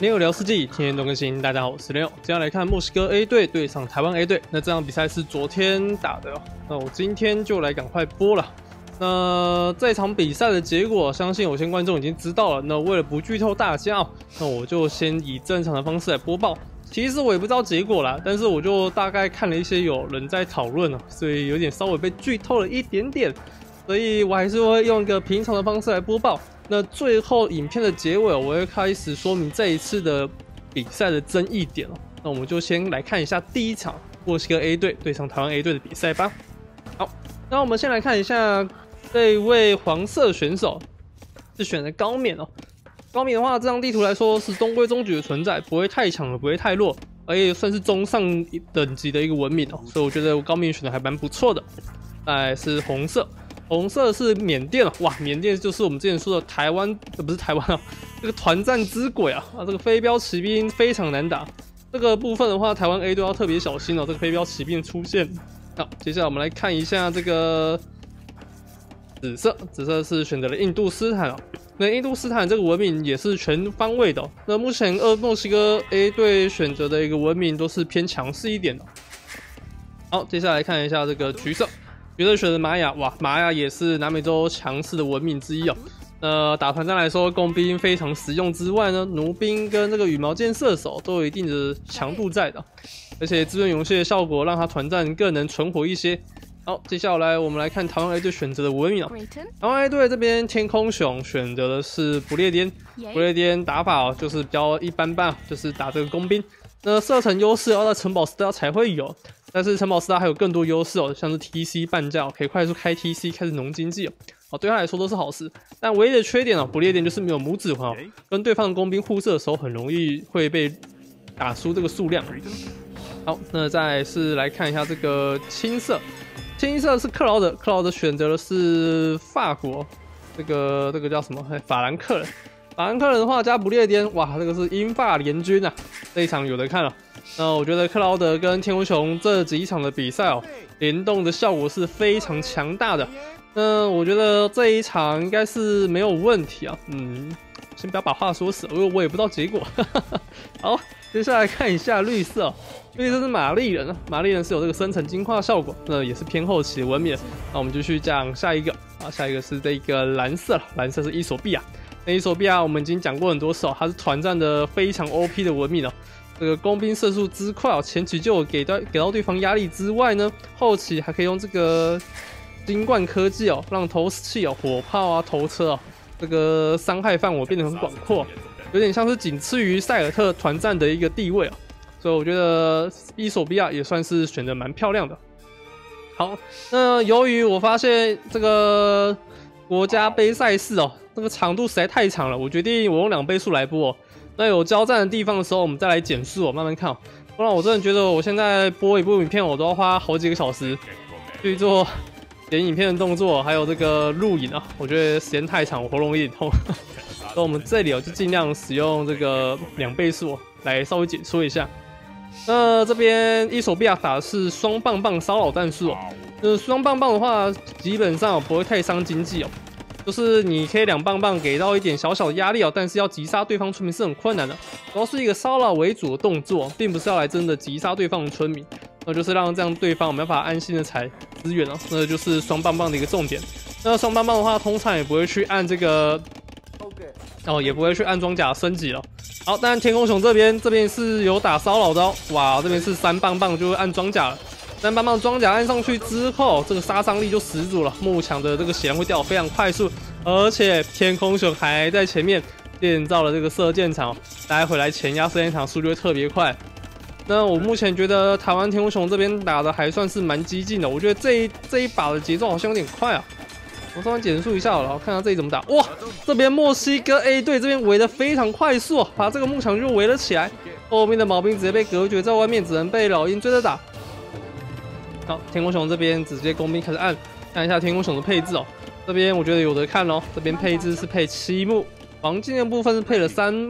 没有聊世纪，天天都更新。大家好，我是Leo。接下来看墨西哥 A 队对上台湾 A 队。那这场比赛是昨天打的哦，那我今天就来赶快播了。那这场比赛的结果，相信有些观众已经知道了。那为了不剧透大家哦，那我就先以正常的方式来播报。其实我也不知道结果啦，但是我就大概看了一些有人在讨论哦，所以有点稍微被剧透了一点点。所以我还是会用一个平常的方式来播报。那最后影片的结尾，我会开始说明这一次的比赛的争议点哦。那我们就先来看一下第一场墨西哥 A 队对上台湾 A 队的比赛吧。好，那我们先来看一下这一位黄色选手是选的高冕哦。高冕的话，这张地图来说是中规中矩的存在，不会太强也不会太弱，而且算是中上等级的一个文明哦。所以我觉得高冕选的还蛮不错的。再来是红色。红色是缅甸了，哇！缅甸就是我们之前说的台湾，不是台湾啊，这个团战之鬼啊！这个飞镖骑兵非常难打。这个部分的话，台湾 A 队要特别小心哦，这个飞镖骑兵出现。好，接下来我们来看一下这个紫色，紫色是选择了印度斯坦哦。那印度斯坦这个文明也是全方位的哦。那目前墨西哥 A 队选择的一个文明都是偏强势一点的。好，接下来看一下这个橘色。橘色选的玛雅，哇，玛雅也是南美洲强势的文明之一哦。打团战来说，工兵非常实用之外呢，弩兵跟这个羽毛箭射手都有一定的强度在的，而且资源涌现的效果让它团战更能存活一些。好，接下来我们来看台湾 A 队选择的文明哦。台湾 A 队这边天空熊选择的是不列颠，不列颠打法哦就是比较一般般，就是打这个工兵。那射程优势要在城堡斯达才会有。但是城堡斯达还有更多优势哦，像是 TC 半价可以快速开 TC 开始农经济哦，对他来说都是好事。但唯一的缺点哦，不列颠就是没有拇指环哦，跟对方的工兵互射的时候很容易会被打输这个数量。好，那再来是来看一下这个青色，青色是克劳德，克劳德选择的是法国，这个叫什么？法兰克人。法兰克人的话加不列颠，哇，这个是英法联军啊，这一场有的看了。那我觉得克劳德跟天空熊这几场的比赛哦，联动的效果是非常强大的。那我觉得这一场应该是没有问题啊。先不要把话说死，因为我也不知道结果。好，接下来看一下绿色哦，绿色是玛丽人，玛丽人是有这个生成金化效果，那也是偏后期的文明。那我们继续讲下一个啊，下一个是这个蓝色了，蓝色是伊索比亚。那伊索比亚我们已经讲过很多次哦，它是团战的非常 OP 的文明哦。这个工兵射速之快哦，前期就有给到对方压力之外呢，后期还可以用这个金冠科技哦，让投石器哦、火炮啊、头车哦，这个伤害范围变得很广阔，有点像是仅次于塞尔特团战的一个地位哦。所以我觉得伊索比亚也算是选得蛮漂亮的。好，那由于我发现这个国家杯赛事哦，这个长度实在太长了，我决定我用2倍速来播哦。那有交战的地方的时候，我们再来减速慢慢看哦。不然我真的觉得我现在播一部影片，我都要花好几个小时去做剪影片的动作，还有这个录影啊。我觉得时间太长，我喉咙有点痛。那我们这里就尽量使用这个2倍速来稍微解说一下。那这边伊索比亚打的是双棒棒骚扰战术哦。双棒棒的话，基本上不会太伤经济哦。就是你可以2棒棒给到一点小小的压力哦，但是要击杀对方村民是很困难的，主要是一个骚扰为主的动作，并不是要来真的击杀对方的村民，那就是让这样对方没办法安心的采资源哦，那就是双棒棒的一个重点。那双棒棒的话，通常也不会去按这个，也不会去按装甲升级了。好，但天空熊这边是有打骚扰的哦，哇，这边是3棒棒就会按装甲了。3棒棒装甲按上去之后，这个杀伤力就十足了，幕墙的这个血量会掉得非常快速，而且天空熊还在前面建造了这个射箭场，待会来前压射箭场速度会特别快。那我目前觉得台湾天空熊这边打的还算是蛮激进的，我觉得这一把的节奏好像有点快啊。我稍微减速一下好了，看看这里怎么打。哇，这边墨西哥 A 队这边围得非常快速，把这个幕墙就围了起来，后面的毛兵直接被隔绝在外面，只能被老鹰追着打。好，天空熊这边直接工兵开始按，看一下天空熊的配置哦。这边我觉得有得看哦，这边配置是配7木，黄金的部分是配了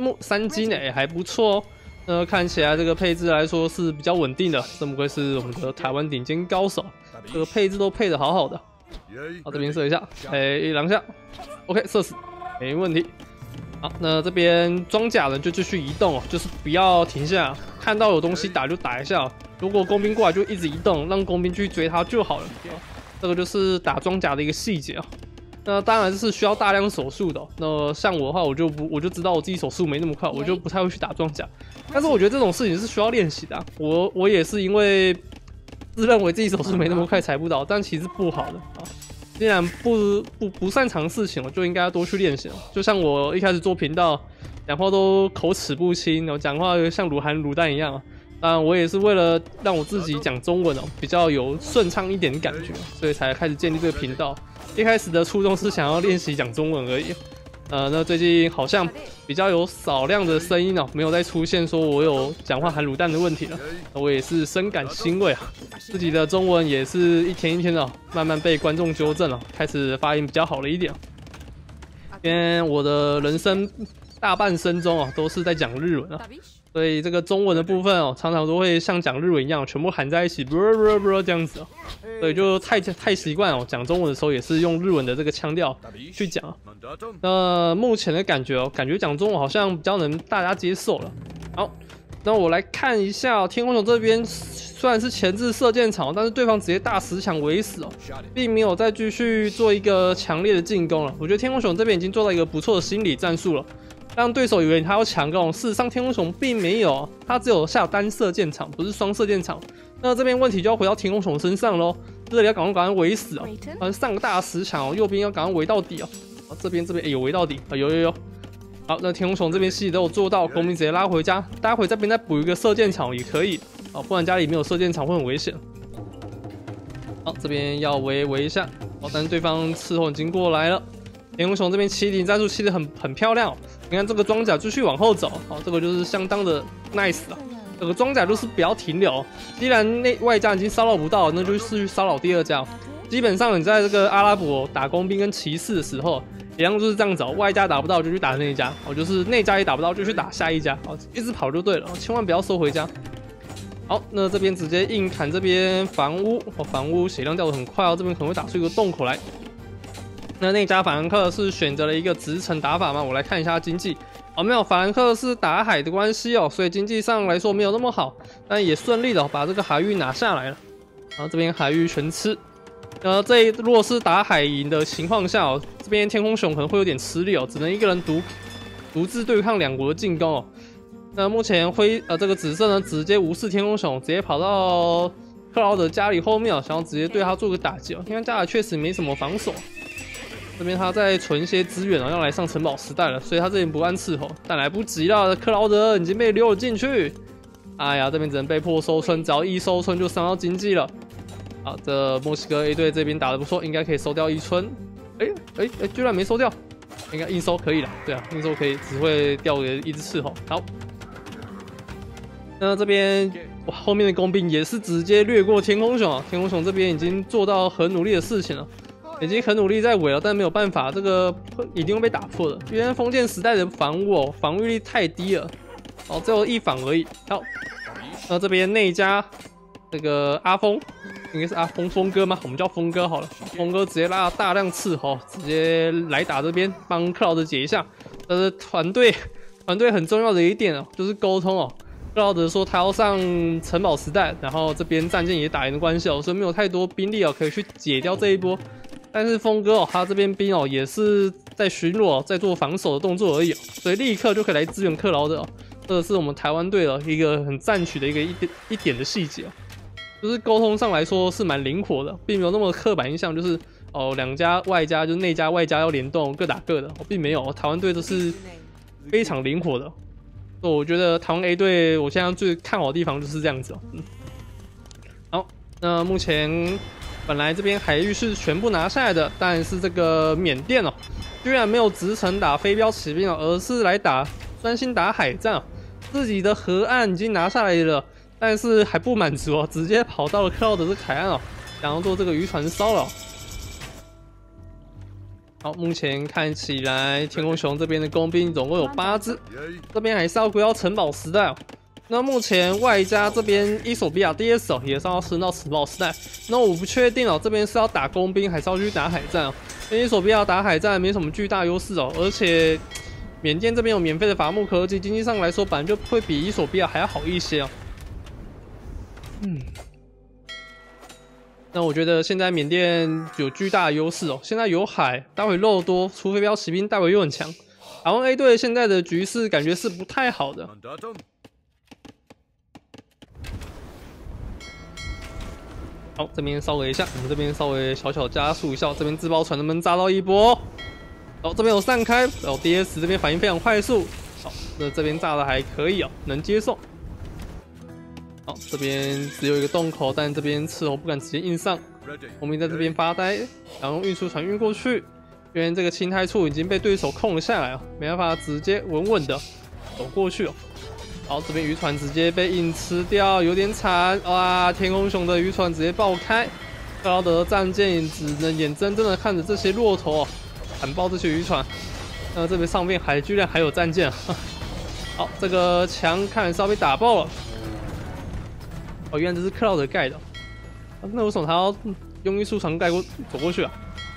3金的，还不错哦。看起来这个配置来说是比较稳定的，这么愧是我们的台湾顶尖高手，这个配置都配得好好的。好，这边射一下，1、2下 ，OK， 射死，没问题。 好，那这边装甲人就继续移动哦，就是不要停下，看到有东西打就打一下。如果工兵过来就一直移动，让工兵去追他就好了。这个就是打装甲的一个细节啊。那当然是需要大量手速的哦。那像我的话，我就知道我自己手速没那么快，我就不太会去打装甲。但是我觉得这种事情是需要练习的啊。我也是因为自认为自己手速没那么快才不倒，但其实不好的啊。既然不擅长事情，我就应该要多去练习。就像我一开始做频道，讲话都口齿不清，然后讲话像卤含卤蛋一样。当然，我也是为了让我自己讲中文比较有顺畅一点的感觉，所以才开始建立这个频道。一开始的初衷是想要练习讲中文而已。那最近好像比较有少量的声音没有再出现说我有讲话含卤蛋的问题了。我也是深感欣慰啊，自己的中文也是一天一天的慢慢被观众纠正了，开始发音比较好了一点。因为我的人生大半生中都是在讲日文啊。所以这个中文的部分常常都会像讲日文一样，全部含在一起，这样子所以就太习惯讲中文的时候也是用日文的这个腔调去讲。那目前的感觉感觉讲中文好像比较能大家接受了。好，那我来看一下天空熊这边，虽然是前置射箭场，但是对方直接大石墙围死并没有再继续做一个强烈的进攻了。我觉得天空熊这边已经做到一个不错的心理战术了。让对手以为他要强攻，事实上天空熊并没有，他只有下单射箭场，不是双射箭场。那这边问题就要回到天空熊身上喽，这里要赶快围死上个大石墙右边要赶快围到底这边有围到底有。好，那天空熊这边戏都有做到，公民直接拉回家，待会这边再补一个射箭场也可以不然家里没有射箭场会很危险。好，这边要围一下但是对方斥候已经过来了。天空熊这边欺凌战术欺得很漂亮你看这个装甲继续往后走这个就是相当的 nice 这个装甲就是不要停留，既然外家已经骚扰不到，那就是去骚扰第二家。基本上你在这个阿拉伯打工兵跟骑士的时候，一样就是这样子外家打不到就去打内家就是内家也打不到就去打下一家一直跑就对了千万不要收回家。好，那这边直接硬砍这边房屋房屋血量掉得很快这边可能会打出一个洞口来。那内家法兰克是选择了一个直城打法吗？我来看一下经济没有，法兰克是打海的关系所以经济上来说没有那么好，但也顺利的把这个海域拿下来了。然后这边海域全吃。如果是打海营的情况下这边天空熊可能会有点吃力只能一个人独自对抗两国的进攻那目前这个紫色呢直接无视天空熊，直接跑到克劳德家里后面想要直接对他做个打击因为家里确实没什么防守。这边他在存一些资源要来上城堡时代了，所以他这边不按伺候，但来不及了，克劳德已经被溜了进去。哎呀，这边只能被迫收村，只要一收村就伤到经济了。好，这墨西哥 A 队这边打得不错，应该可以收掉一村。居然没收掉，应该硬收可以了。对啊，硬收可以，只会掉个一只伺候。好，那这边哇，后面的工兵也是直接掠过天空熊天空熊这边已经做到很努力的事情了。已经很努力在围了，但没有办法，这个一定会被打破的。因为封建时代的房屋防御力太低了，只有一防而已。好，那这边内家这个阿峰，应该是阿峰峰哥吗？我们叫峰哥好了。峰哥直接拉大量斥候，直接来打这边，帮克劳德解一下。这是团队很重要的一点就是沟通克劳德说他要上城堡时代，然后这边战舰也打赢的关系所以没有太多兵力可以去解掉这一波。但是峰哥他这边兵也是在巡逻，在做防守的动作而已所以立刻就可以来支援克劳德这是我们台湾队的一个很赞许的一点的细节就是沟通上来说是蛮灵活的，并没有那么刻板印象，就是两家外家就是内家外家要联动各打各的并没有，台湾队都是非常灵活的。所以我觉得台湾 A 队我现在最看好的地方就是这样子好，那目前本来这边海域是全部拿下来的，但是这个缅甸居然没有直程打飞镖骑兵而是来专心打海战自己的河岸已经拿下来了，但是还不满足直接跑到了克劳德的海岸想要做这个渔船骚扰。好，目前看起来天空熊这边的工兵总共有8只，这边还是要回到城堡时代那目前外加这边伊索比亚 DS 也是要升到城堡时代，那我不确定这边是要打工兵还是要去打海战因为伊索比亚打海战没什么巨大优势而且缅甸这边有免费的伐木科技，经济上来说本来就会比伊索比亚还要好一些哦。那我觉得现在缅甸有巨大的优势哦，现在有海，待会肉多，除非标骑兵待会又很强。台湾 A 队现在的局势感觉是不太好的。好，这边稍微一下，我们这边稍微小小加速一下，这边自爆船能不能炸到一波？好，这边有散开，然后 DS 这边反应非常快速。好，那这边炸的还可以哦，能接受。好，这边只有一个洞口，但这边斥候不敢直接硬上。我们在这边发呆，然后用运输船运过去。因为这个青苔处已经被对手控了下来啊，没办法直接稳稳的走过去哦。好，这边渔船直接被硬吃掉，有点惨哇！天空熊的渔船直接爆开，克劳德战舰只能眼睁睁的看着这些骆驼砍爆这些渔船。那这边上面居然还有战舰啊！好，这个墙看来是要被打爆了。哦，原来这是克劳德盖的。那为什么他要用运输船走过去啊？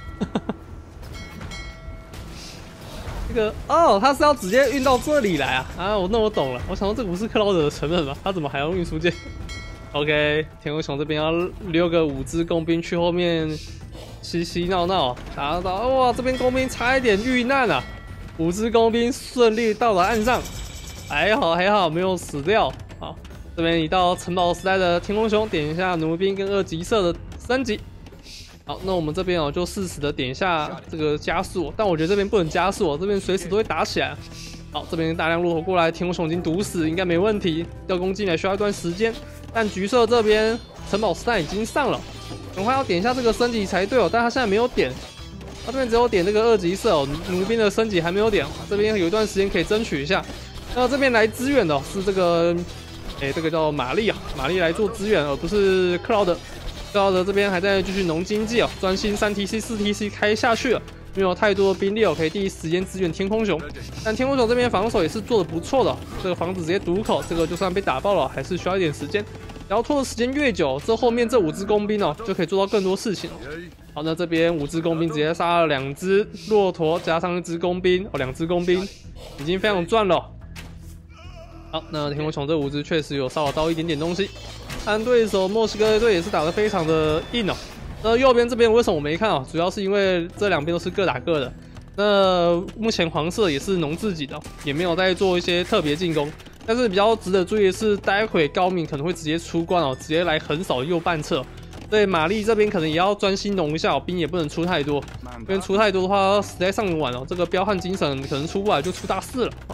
这个哦，他是要直接运到这里来啊！啊，我懂了。我想说这不是克劳德的成本吗？他怎么还用运输舰 ？OK， 天空熊这边要溜个5只工兵去后面嬉闹闹，打到哇！这边工兵差一点遇难啊！5只工兵顺利到了岸上，还好没有死掉。好，这边一到城堡时代的天空熊，点一下弩兵跟2级色的升级。好，那我们这边就适时的点一下这个加速，但我觉得这边不能加速，这边随时都会打起来。好，这边大量骆驼过来，天空熊已经毒死，应该没问题。要攻进来需要一段时间，但橘色这边城堡时代已经上了，赶快要点一下这个升级才对哦，但他现在没有点，他这边只有点这个2级色哦，弩兵的升级还没有点，这边有一段时间可以争取一下。那这边来支援的是这个，这个叫玛丽啊，玛丽来做支援，而不是克劳德。克劳德这边还在继续农经济哦，专心3TC、4TC 开下去了，没有太多的兵力哦，可以第一时间支援天空熊。但天空熊这边防守也是做的不错的，这个房子直接堵口，这个就算被打爆了，还是需要一点时间。然后拖的时间越久，这后面这5只工兵哦，就可以做到更多事情。好，那这边5只工兵直接杀了2只骆驼，加上1只工兵哦，2只工兵已经非常赚了。好，那天空熊这5只确实有骚扰到一点点东西。但对手墨西哥队也是打得非常的硬哦。那右边这边为什么我没看哦？主要是因为这2边都是各打各的。那目前黄色也是农自己的，也没有在做一些特别进攻。但是比较值得注意的是，待会高敏可能会直接出关哦，直接来横扫右半侧。所以玛丽这边可能也要专心农一下哦，兵也不能出太多，因为出太多的话实在上晚哦，这个彪悍精神可能出不来就出大事了啊。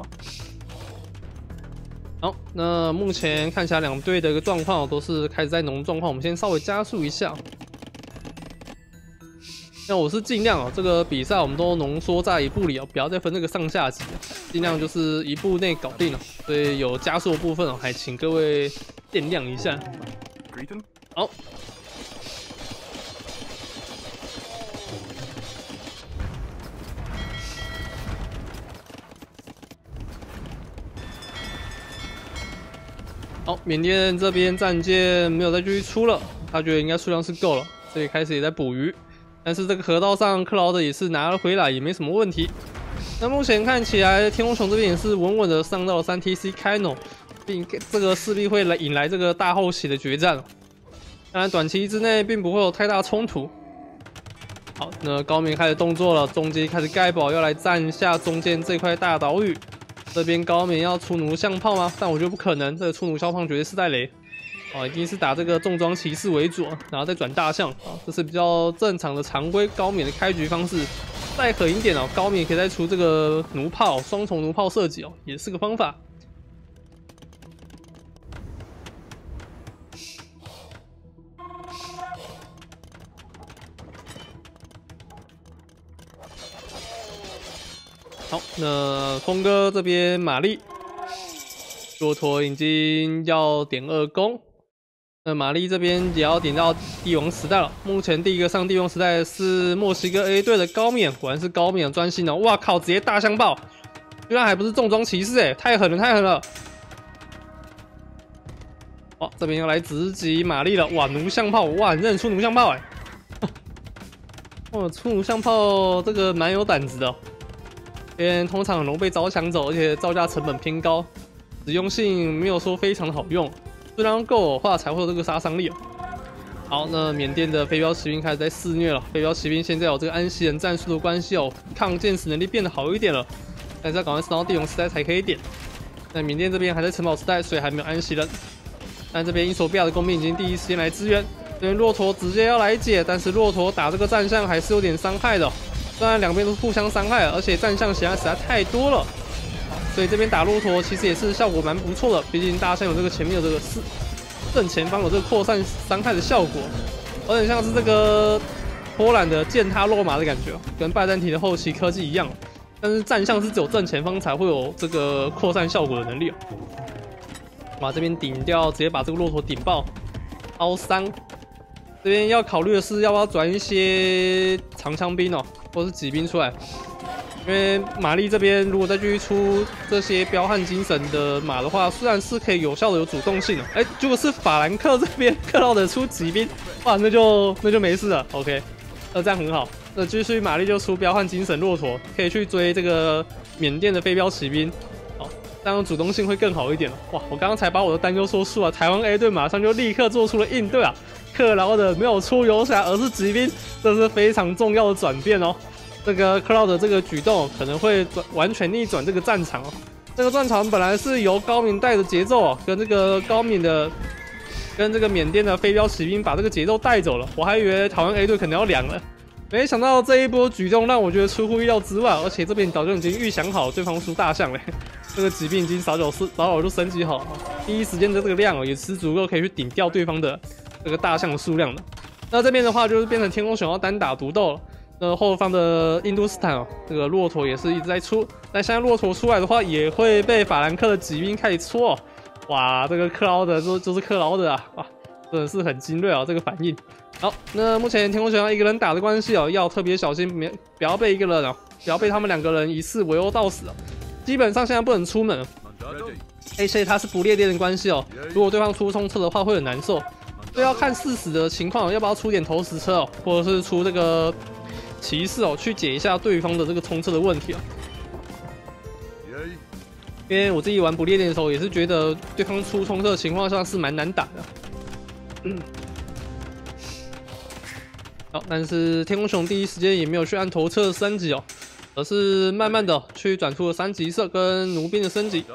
好，那目前看起来2队的一个状况都是开始在农状况，我们先稍微加速一下。那我是尽量这个比赛我们都浓缩在1步里不要再分这个上下级，尽量就是1步内搞定了。所以有加速的部分还请各位见谅一下。好。好，缅甸这边战舰没有再继续出了，他觉得应该数量是够了，所以开始也在捕鱼。但是这个河道上克劳德也是拿了回来，也没什么问题。那目前看起来天空熊这边也是稳稳的上到了3TC 开农，并这个势必会引来这个大后期的决战。当然短期之内并不会有太大冲突。好，那高明开始动作了，中间开始盖堡要来占下中间这块大岛屿。这边高棉要出弩象炮吗？但我觉得不可能，这个出弩象炮绝对是带雷。一定是打这个重装骑士为主，然后再转大象这是比较正常的常规高棉的开局方式。再狠一点高棉可以再出这个弩炮，双重弩炮射击也是个方法。好，那峰哥这边玛丽骆驼已经要点2攻，那玛丽这边也要点到帝王时代了。目前第一个上帝王时代是墨西哥 A 队的高冕，果然是高冕专心哦！哇靠，直接大象爆，居然还不是重装骑士太狠了，太狠了！哇，这边要来直击玛丽了，哇，弩象炮，哇，认出弩象炮哇，出弩象炮这个蛮有胆子的因为通常很容易被招抢走，而且造价成本偏高，实用性没有说非常好用。数量够的话才会有这个杀伤力。好，那缅甸的飞镖骑兵开始在肆虐了。飞镖骑兵现在有这个安息人战术的关系哦，抗剑士能力变得好一点了，但是要赶快升到地龙时代才可以点。那缅甸这边还在城堡时代，所以还没有安息人。但这边伊索比亚的工兵已经第一时间来支援，这边骆驼直接要来解，但是骆驼打这个战象还是有点伤害的。虽然两边都是互相伤害，而且战象实在太多了，所以这边打骆驼其实也是效果蛮不错的。毕竟大象有这个前面有这个正前方有这个扩散伤害的效果，有点像是这个波兰的践踏肉麻的感觉，跟拜占庭的后期科技一样。但是战象是只有正前方才会有这个扩散效果的能力。哇，这边顶掉，直接把这个骆驼顶爆，凹伤。这边要考虑的是要不要转一些长枪兵哦，或是骑兵出来。因为玛丽这边如果再继续出这些彪悍精神的马的话，虽然是可以有效的有主动性的，如果是法兰克这边克劳德出骑兵，哇，那就没事了。OK， 这样很好。那继续玛丽就出彪悍精神骆驼，可以去追这个缅甸的飞镖骑兵，好，这样主动性会更好一点了。哇，我刚刚才把我的担忧说出了，台湾 A 队马上就立刻做出了应对啊！克劳德没有出游侠，而是骑兵，这是非常重要的转变哦。这个克劳德这个举动可能会完全逆转这个战场哦。这个战场本来是由高敏带的节奏哦，跟这个跟这个缅甸的飞镖骑兵把这个节奏带走了。我还以为台湾 A 队可能要凉了，没想到这一波举动让我觉得出乎意料之外，而且这边早就已经预想好对方出大象了。这个骑兵已经早早就升级好，第一时间的这个量哦也是足够可以去顶掉对方的这个大象的数量的。那这边的话就是变成天空熊要单打独斗了。那后方的印度斯坦哦，这个骆驼也是一直在出，但现在骆驼出来的话，也会被法兰克的骑兵开始戳哦。哇，这个克劳德就是克劳德啊，哇，真的是很精锐啊，这个反应。好，那目前天空熊要一个人打的关系哦，要特别小心，不要被一个人哦，不要被他们两个人一次围殴到死哦。基本上现在不能出门，而且它是不列颠的关系哦，如果对方出冲车的话会很难受，所以要看事实的情况，要不要出点投石车哦，或者是出这个骑士哦，去解一下对方的这个冲车的问题哦。因为我自己玩不列颠的时候，也是觉得对方出冲车的情况下是蛮难打的。好，但是天空熊第一时间也没有去按头车的升级哦，而是慢慢的去转出了3级色跟弩兵的升级。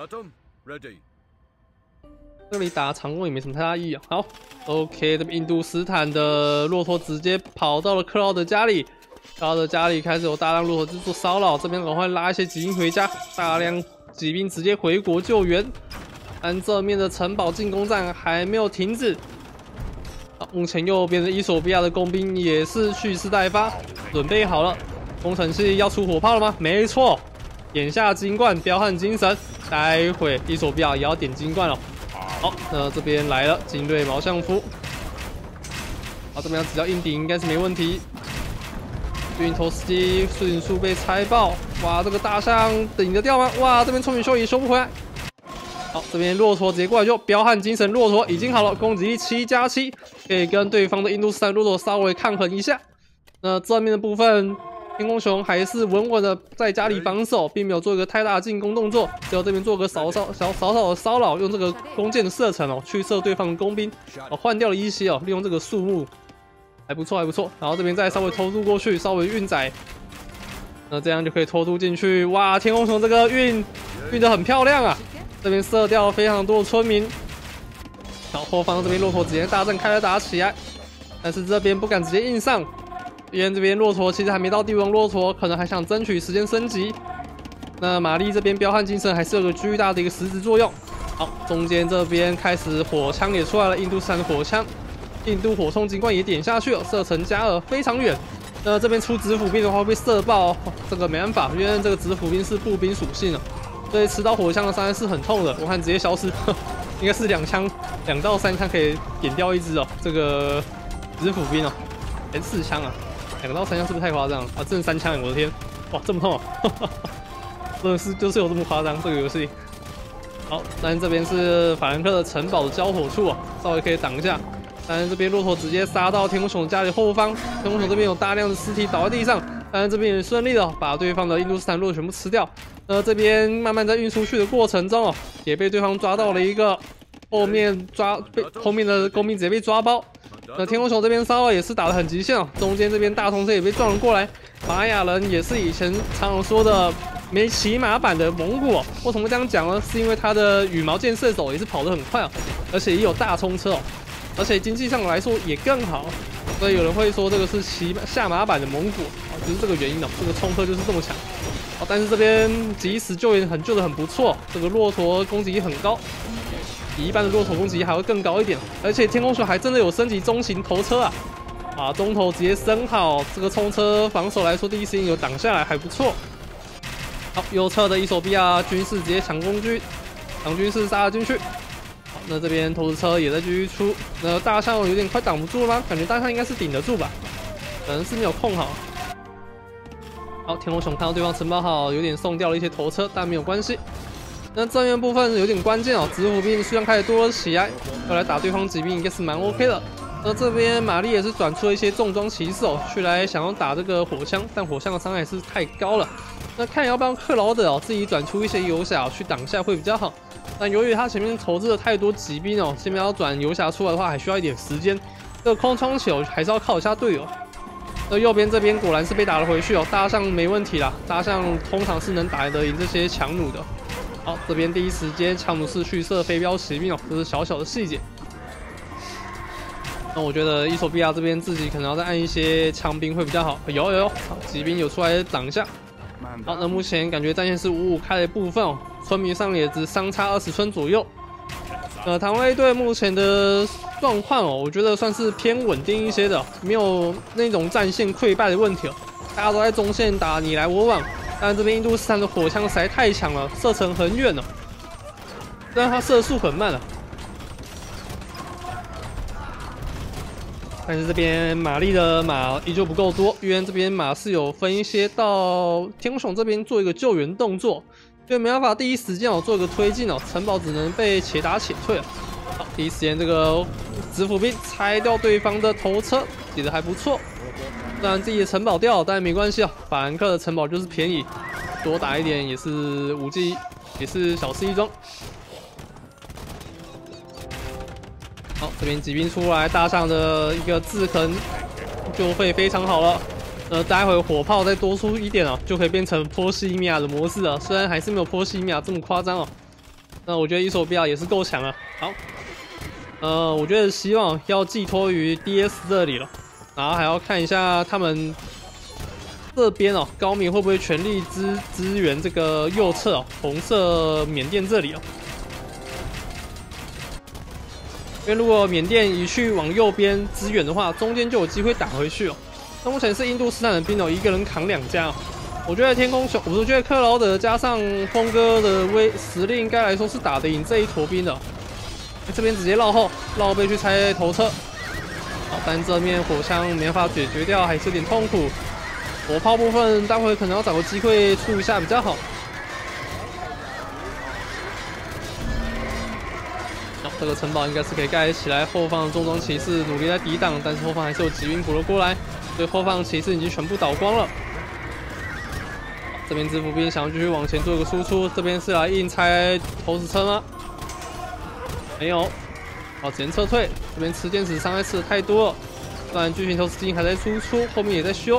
这里打长弓也没什么太大意义啊。好 ，OK， 这边印度斯坦的骆驼直接跑到了克劳德家里。克劳德家里开始有大量骆驼去做骚扰，这边赶快拉一些骑兵回家，大量骑兵直接回国救援。但这面的城堡进攻战还没有停止。好，目前右边的伊索比亚的工兵也是蓄势待发，准备好了。工程师要出火炮了吗？没错，点下金冠，彪悍精神。待会伊索比亚也要点金冠了。好，那这边来了精锐毛相夫。好，这边只要硬顶应该是没问题。运头司机迅速被拆爆，哇，这个大象顶得掉吗？哇，这边聪明修也修不回来。好，这边骆驼直接过来就彪悍精神，骆驼已经好了，攻击力7+7，可以跟对方的印度斯坦骆驼稍微抗衡一下。那正面的部分，天空熊还是稳稳的在家里防守，并没有做一个太大的进攻动作，只有这边做个少少的骚扰，用这个弓箭的射程哦去射对方的工兵，换掉了一些哦，利用这个树木。还不错，还不错。然后这边再稍微偷渡过去，稍微运载，那这样就可以偷渡进去。哇，天空熊这个运得很漂亮啊！这边射掉了非常多的村民。然后后方这边骆驼直接大战开了打起来，但是这边不敢直接硬上，因为这边骆驼其实还没到帝王骆驼，可能还想争取时间升级。那玛丽这边彪悍精神还是有个巨大的一个实质作用。好，中间这边开始火枪也出来了，印度斯坦的火枪。印度火冲金冠也点下去了，射程+2，非常远。那这边出指斧兵的话会被射爆哦，这个没办法，因为这个指斧兵是步兵属性的，所以吃到火枪的伤害是很痛的。我看直接消失，应该是2到3枪可以点掉一只哦。这个指斧兵哦，连4枪啊，2到3枪是不是太夸张啊？真的3枪，我的天，哇，这么痛啊！真的是就是有这么夸张这个游戏。好，但这边是法兰克的城堡的交火处啊，稍微可以挡一下。但是这边骆驼直接杀到天空熊家里后方，天空熊这边有大量的尸体倒在地上， 当然这边也顺利的把对方的印度斯坦洛全部吃掉。这边慢慢在运出去的过程中也被对方抓到了一个后面后面的工兵直接被抓包。天空熊这边稍微也是打得很极限中间这边大通车也被撞了过来。玛雅人也是以前常常说的没骑马版的蒙古为什么这样讲呢？是因为他的羽毛箭射手也是跑得很快而且也有大冲车而且经济上来说也更好。所以有人会说这个是下马版的蒙古就是这个原因这个冲车就是这么强。但是这边及时救援救得很不错，这个骆驼攻击力很高，比一般的骆驼攻击力还会更高一点。而且天空熊还真的有升级中型头车中头直接升好，这个冲车防守来说第一时间有挡下来，还不错。好，右侧的伊索比亚军士直接抢军士杀了进去。好，那这边投石车也在继续出，那大象有点快挡不住了吗？感觉大象应该是顶得住吧，可能是没有控好。好，天空熊看到对方城堡好，有点送掉了一些头车，但没有关系。那正面部分有点关键子虎兵数量开始多了起来，要来打对方骑兵应该是蛮 OK 的。那这边玛丽也是转出了一些重装骑士去来想要打这个火枪，但火枪的伤害是太高了。那看要不要克劳德自己转出一些游侠去挡下会比较好。但由于他前面投资了太多骑兵这边要转游侠出来的话，还需要一点时间。这个空窗期还是要靠一下队友。那右边这边果然是被打了回去大象没问题啦，大象通常是能打得赢这些强弩的。好，这边第一时间强弩是去射飞镖骑兵这是小小的细节。那我觉得伊索比亚这边自己可能要再按一些枪兵会比较好。有，好，骑兵有出来挡一下。好，那目前感觉战线是5-5开的部分村民上也只相差20村左右。台湾 A 队目前的状况我觉得算是偏稳定一些的，没有那种战线溃败的问题大家都在中线打你来我往，但这边印度斯坦的火枪实在太强了，射程很远但是它射速很慢但是这边玛丽的马依旧不够多，因为这边马是有分一些到天空熊这边做一个救援动作，因为没办法第一时间做一个推进城堡只能被且打且退好，第一时间这个子虎兵拆掉对方的头车，解得还不错。虽然自己的城堡掉了，但没关系法兰克的城堡就是便宜，多打一点也是武技，也是小事一桩。好，这边骑兵出来，大象的一个自坑就会非常好了。待会火炮再多出一点就可以变成波西米亚的模式了。虽然还是没有波西米亚这么夸张那我觉得伊索比亚也是够强了。好，我觉得希望要寄托于 DS 这里了，然后还要看一下他们这边高明会不会全力支援这个右侧红色缅甸这里因为如果缅甸一去往右边支援的话，中间就有机会打回去那目前是印度斯坦的兵一个人扛2家我觉得天空熊，我觉得克劳德加上峰哥的实力应该来说是打得赢这一坨兵的。这边直接绕后背去拆头车，好，但这面火枪没办法解决掉，还是有点痛苦。火炮部分待会可能要找个机会出一下比较好。这个城堡应该是可以盖起来，后方的重装骑士努力在抵挡，但是后方还是有骑兵补了过来，所以后方骑士已经全部倒光了。这边子虎兵想要继续往前做一个输出，这边是来硬拆投石车吗？没有，好，只能撤退。这边吃电池伤害吃的太多了，虽然巨型投石机还在输出，后面也在修。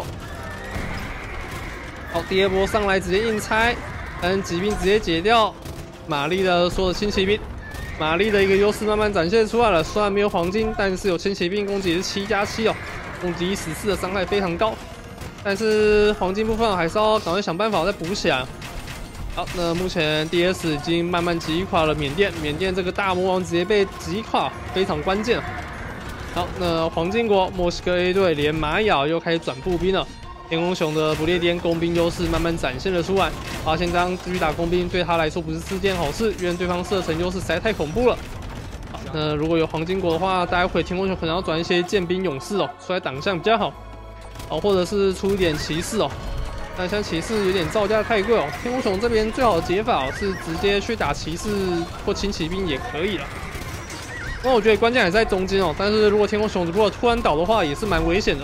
好，第2波上来直接硬拆，但是骑兵直接解掉玛丽的所有的轻骑兵。玛丽的一个优势慢慢展现出来了，虽然没有黄金，但是有轻骑兵攻击是7+7攻击14的伤害非常高。但是黄金部分还是要赶快想办法再补起来。好，那目前 DS 已经慢慢击垮了缅甸，缅甸这个大魔王直接被击垮，非常关键。好，那黄金国墨西哥 A 队连玛雅又开始转步兵了。天空熊的不列颠工兵优势慢慢展现了出来，发现这样继续打工兵对他来说不是件好事，因为对方射程优势实在太恐怖了。好，那如果有黄金国的话，待会天空熊可能要转一些剑兵勇士出来挡向比较好，或者是出一点骑士但像骑士有点造价太贵天空熊这边最好的解法是直接去打骑士或轻骑兵也可以了。那我觉得关键还在中间但是如果天空熊如果突然倒的话，也是蛮危险的。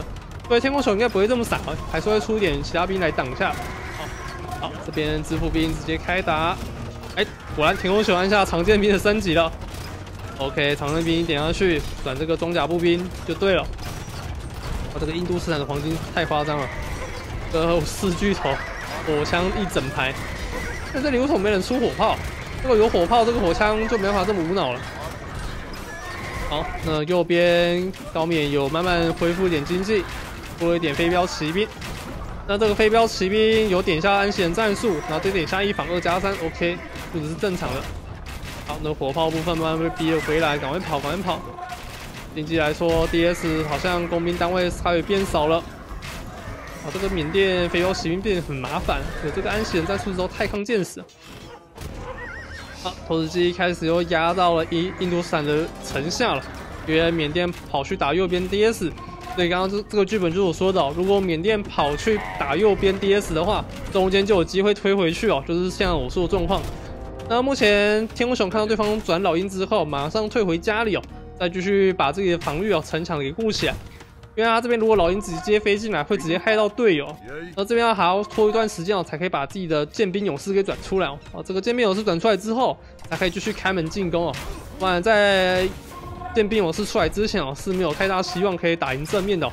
所以天空熊应该不会这么傻，还是会出一点其他兵来挡一下。好，这边支付兵直接开打。哎，果然天空熊按下常见兵的升级了。OK， 常见兵点下去，转这个装甲步兵就对了。这个印度斯坦的黄金太夸张了，4巨头，火枪一整排。但这里为什么没人出火炮？如果有火炮，这个火枪就没办法这么无脑了。好，那右边高冕有慢慢恢复一点经济，多了一点飞镖骑兵。那这个飞镖骑兵有点下安息人战术，然后再点下1防2+3 ，OK， 数值是正常的。好，那火炮部分慢慢被逼了回来，赶快跑，赶快跑。经济来说 ，DS 好像工兵单位稍微变少了。啊，这个缅甸飞镖骑兵变得很麻烦，有这个安息人战术之后太康见死。好，投石机开始又压到了印度斯坦的城下了，因为缅甸跑去打右边 DS， 所以刚刚这个剧本就是我说的哦，如果缅甸跑去打右边 DS 的话，中间就有机会推回去哦，就是像我说的状况。那目前天空熊看到对方转老鹰之后，马上退回家里哦，再继续把自己的防御哦城墙给固起来。因为他这边如果老鹰直接飞进来，会直接害到队友。而这边还要拖一段时间哦，才可以把自己的剑兵勇士给转出来哦。这个剑兵勇士转出来之后，才可以继续开门进攻哦。不然在剑兵勇士出来之前哦，是没有太大希望可以打赢正面的哦。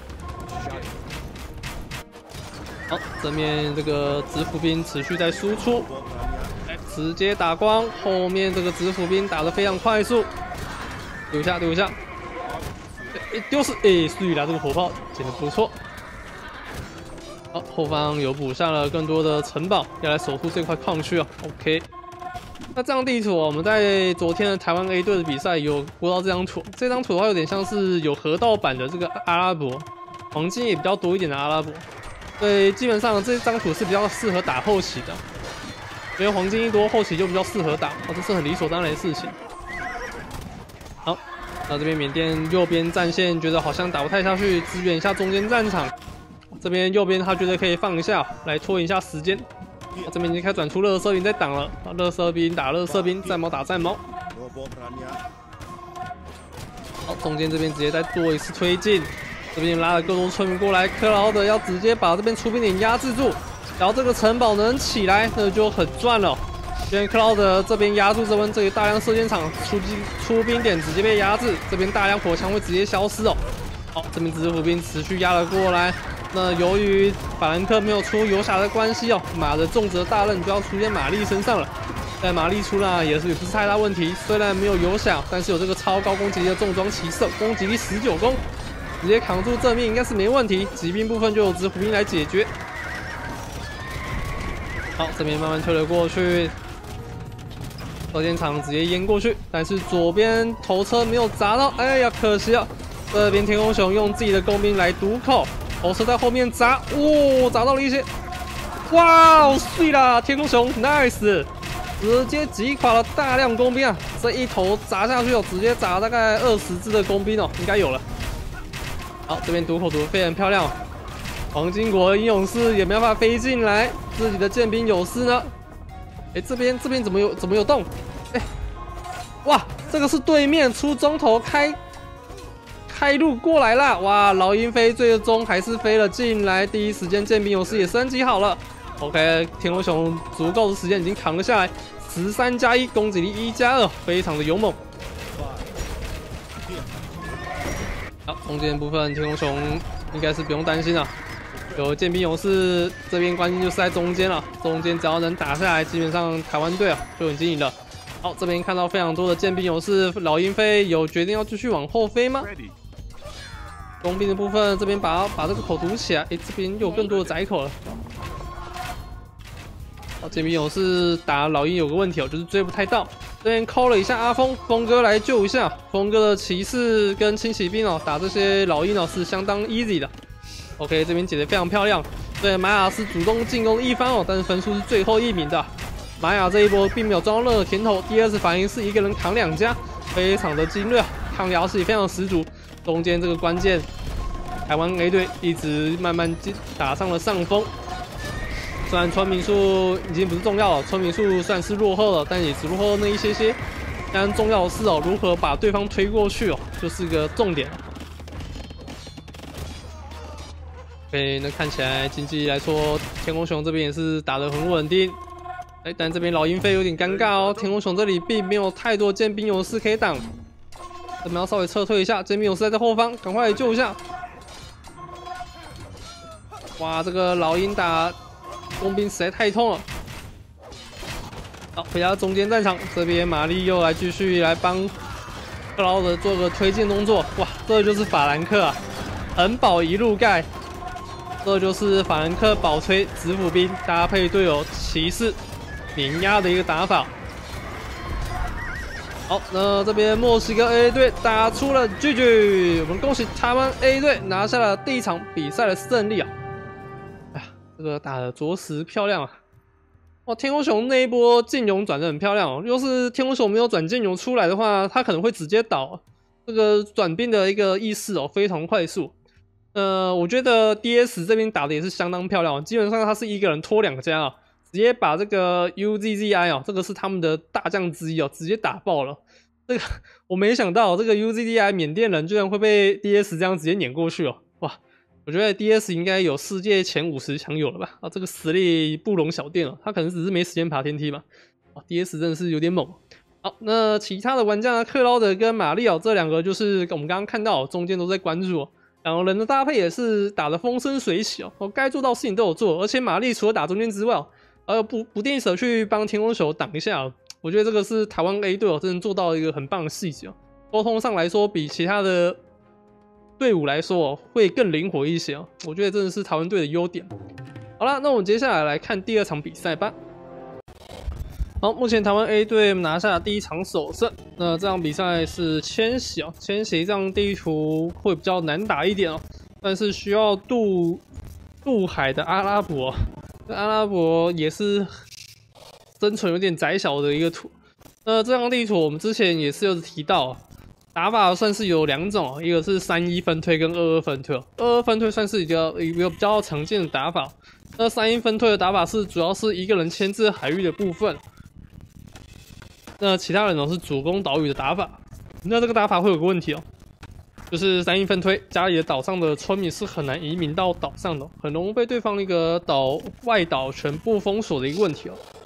好，正面这个直服兵持续在输出，直接打光。后面这个直服兵打得非常快速，丢一下，丢一下。丢失，碎了，这个火炮捡得不错。好，后方有补上了更多的城堡，要来守护这块矿区哦。OK， 那这张地图我们在昨天的台湾 A 队的比赛有播到这张图。这张图的话有点像是有河道版的这个阿拉伯，黄金也比较多一点的阿拉伯。所以基本上这张图是比较适合打后期的，因为黄金一多，后期就比较适合打，这是很理所当然的事情。好。那这边缅甸右边战线觉得好像打不太下去，支援一下中间战场。这边右边他觉得可以放一下，来拖一下时间。这边已经开始转出垃圾兵在挡了，垃圾兵打垃圾兵，战矛打战矛。好，中间这边直接再做一次推进，这边拉了更多村民过来，克劳德要直接把这边出兵点压制住，然后这个城堡能起来，那就很赚了。因为克劳德这边压住这边，这里大量射箭场出兵点直接被压制，这边大量火枪会直接消失哦。好，这边直服兵持续压了过来。那由于法兰克没有出游侠的关系哦，马的重责大任就要出现玛丽身上了。但玛丽出来也不是太大问题，虽然没有游侠，但是有这个超高攻击力的重装骑射，攻击力19攻，直接扛住正面应该是没问题。骑兵部分就由直服兵来解决。好，这边慢慢推了过去。射箭场直接淹过去，但是左边头车没有砸到，哎呀，可惜啊！这边天空熊用自己的工兵来堵口，头车在后面砸，砸到了一些，哇，碎啦！天空熊 nice， 直接击垮了大量工兵啊！这一头砸下去哦，直接砸大概20只的工兵哦，应该有了。好，这边堵口堵得非常漂亮，黄金国英勇士也没办法飞进来，自己的剑兵有事呢。这边怎么有洞？哇，这个是对面出中投开路过来啦！哇，老鹰飞最终还是飞了进来，第一时间剑兵勇士也升级好了。OK， 天空熊足够的时间已经扛了下来，13+1攻击力1+2，非常的勇猛。好，中间部分天空熊应该是不用担心了。有剑兵勇士这边关键就是在中间了，中间只要能打下来，基本上台湾队就已经赢了。好，这边看到非常多的剑兵勇士，老鹰飞有决定要继续往后飞吗？工兵的部分这边把这个口堵起来，这边又有更多的窄口了。好，剑兵勇士打老鹰有个问题就是追不太到，这边call了一下阿峰，峰哥来救一下。峰哥的骑士跟轻骑兵打这些老鹰是相当 easy 的。OK， 这边解得非常漂亮。对，玛雅是主动进攻的一方但是分数是最后一名的。玛雅这一波并没有装到任何甜头，第二次反应是一个人扛2家，非常的精锐，抗压是非常十足。中间这个关键，台湾 A 队一直慢慢打上了上风。虽然村民数已经不是重要了，村民数算是落后了，但也只落后那一些。但重要的是如何把对方推过去就是个重点。 OK， 那看起来经济来说，天空熊这边也是打得很稳定。但这边老鹰飞有点尴尬哦，天空熊这里并没有太多剑兵勇士可以挡，我们要稍微撤退一下，剑兵勇士在后方，赶快来救一下。哇，这个老鹰打工兵实在太痛了。好，回到中间战场，这边玛丽又来继续来帮克劳德做个推进动作。哇，这就是法兰克啊，横保一路盖。这就是法兰克保吹指斧兵搭配队友骑士碾压的一个打法。好，那这边墨西哥 A 队打出了 GG， 我们恭喜台湾 A 队拿下了第一场比赛的胜利啊！哎呀，这个打得着实漂亮啊！哇，天空熊那一波劲勇转得很漂亮哦。要是天空熊没有转劲勇出来的话，他可能会直接倒。这个转兵的一个意识哦，非常快速。我觉得 DS 这边打的也是相当漂亮，基本上他是一个人拖2家啊，直接把这个 UZZI 哦，这个是他们的大将之一哦，直接打爆了。这个我没想到，这个 UZZI 缅甸人居然会被 DS 这样直接碾过去哦，哇！我觉得 DS 应该有世界前50强有了吧？啊，这个实力不容小觑哦，他可能只是没时间爬天梯嘛。啊 ，DS 真的是有点猛。好，那其他的玩家呢？克劳德跟马利奥这2个就是我们刚刚看到中间都在关注哦。2个人的搭配也是打得风生水起哦，该做到事情都有做，而且玛丽除了打中间之外，不定舍去帮天空熊挡一下哦，我觉得这个是台湾 A 队哦，真的做到一个很棒的细节哦。沟通上来说，比其他的队伍来说会更灵活一些哦，我觉得真的是台湾队的优点。好啦，那我们接下来看第2场比赛吧。好，目前台湾 A 队拿下第1场首胜。那这场比赛是千禧哦，千禧这样地图会比较难打一点哦，但是需要渡海的阿拉伯，阿拉伯也是生存有点窄小的一个图。那这张地图我们之前也是有提到，打法算是有2种，一个是3-1分推跟2-2分推。2-2分推算是一个比较常见的打法。那3-1分推的打法是主要是一个人牵制海域的部分。那其他人呢是主攻岛屿的打法，那这个打法会有个问题哦，就是3-1分推，家里的岛上的村民是很难移民到岛上的，很容易被对方一个外岛全部封锁的一个问题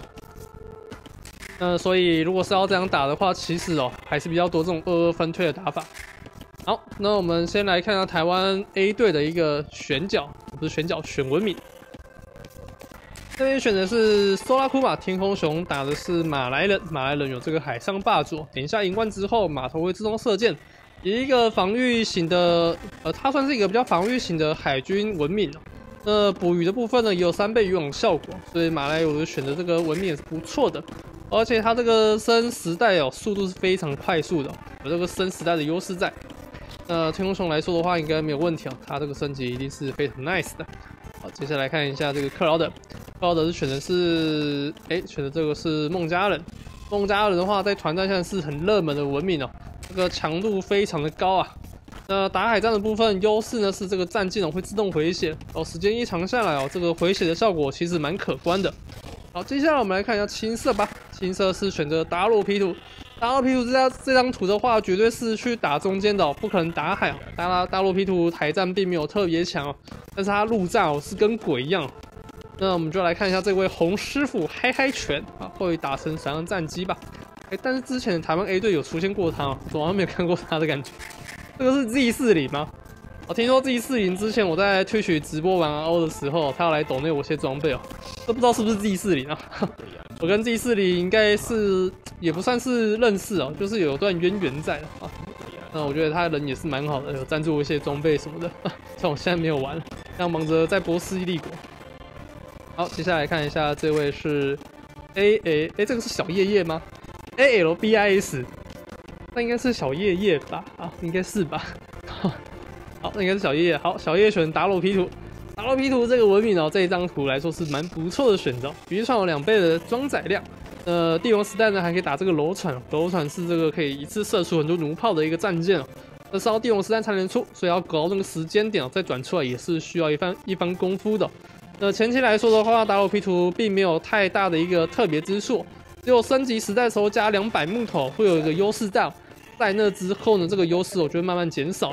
哦。所以如果是要这样打的话，其实哦还是比较多这种2-2分推的打法。好，那我们先来看一下台湾 A 队的一个选角，不是选角，选文明。这边选的是索拉库马，天空熊打的是马来人，马来人有这个海上霸主，点下银冠之后，码头会自动射箭，以一个防御型的，它算是一个比较防御型的海军文明哦。捕鱼的部分呢也有3倍渔网效果，所以马来我的选的这个文明也是不错的，而且它这个升时代哦，速度是非常快速的，有这个升时代的优势在。天空熊来说的话，应该没有问题哦，它这个升级一定是非常 nice 的。好，接下来看一下这个克劳德。克劳德是选的是，选的这个是孟加人。孟加人的话，在团战现在是很热门的文明哦，这个强度非常的高啊。那打海战的部分优势呢是这个战技会自动回血哦，时间一长下来哦，这个回血的效果其实蛮可观的。好，接下来我们来看一下青色吧。青色是选择达洛 P 图。达洛 P 图这张图的话，绝对是去打中间的哦，不可能打海哦。达洛 P 图海战并没有特别强哦，但是他陆战哦是跟鬼一样。那我们就来看一下这位洪师傅嗨嗨拳啊，会打成什么样的战绩吧。但是之前的台湾 A 队有出现过他哦，我好像没有看过他的感觉。这个是 Z40 吗？我听说 Z40之前我在Twitch直播玩 RO 的时候，他要来抖内我些装备哦，都不知道是不是 Z40 啊。我跟 Z40应该是也不算是认识哦，就是有段渊源在的啊。那我觉得他人也是蛮好的，有赞助一些装备什么的。像我现在没有玩，像忙着在博世纪帝国。好，接下来看一下这位是 这个是小叶叶吗 ？ALBIS， 那应该是小叶叶吧？啊，应该是吧？好，那应该是小叶叶。好，小叶选达洛 P 图。达洛 P 图这个文明哦，这一张图来说是蛮不错的选择。渔船有2倍的装载量，帝王时代呢还可以打这个楼船，楼船是这个可以一次射出很多弩炮的一个战舰哦。那是要帝王时代才能出，所以要搞那个时间点再转出来也是需要一番功夫的。前期来说的话，达洛 P 图并没有太大的一个特别之处，只有升级时代的时候加200木头会有一个优势在，在那之后呢，这个优势我就会慢慢减少了。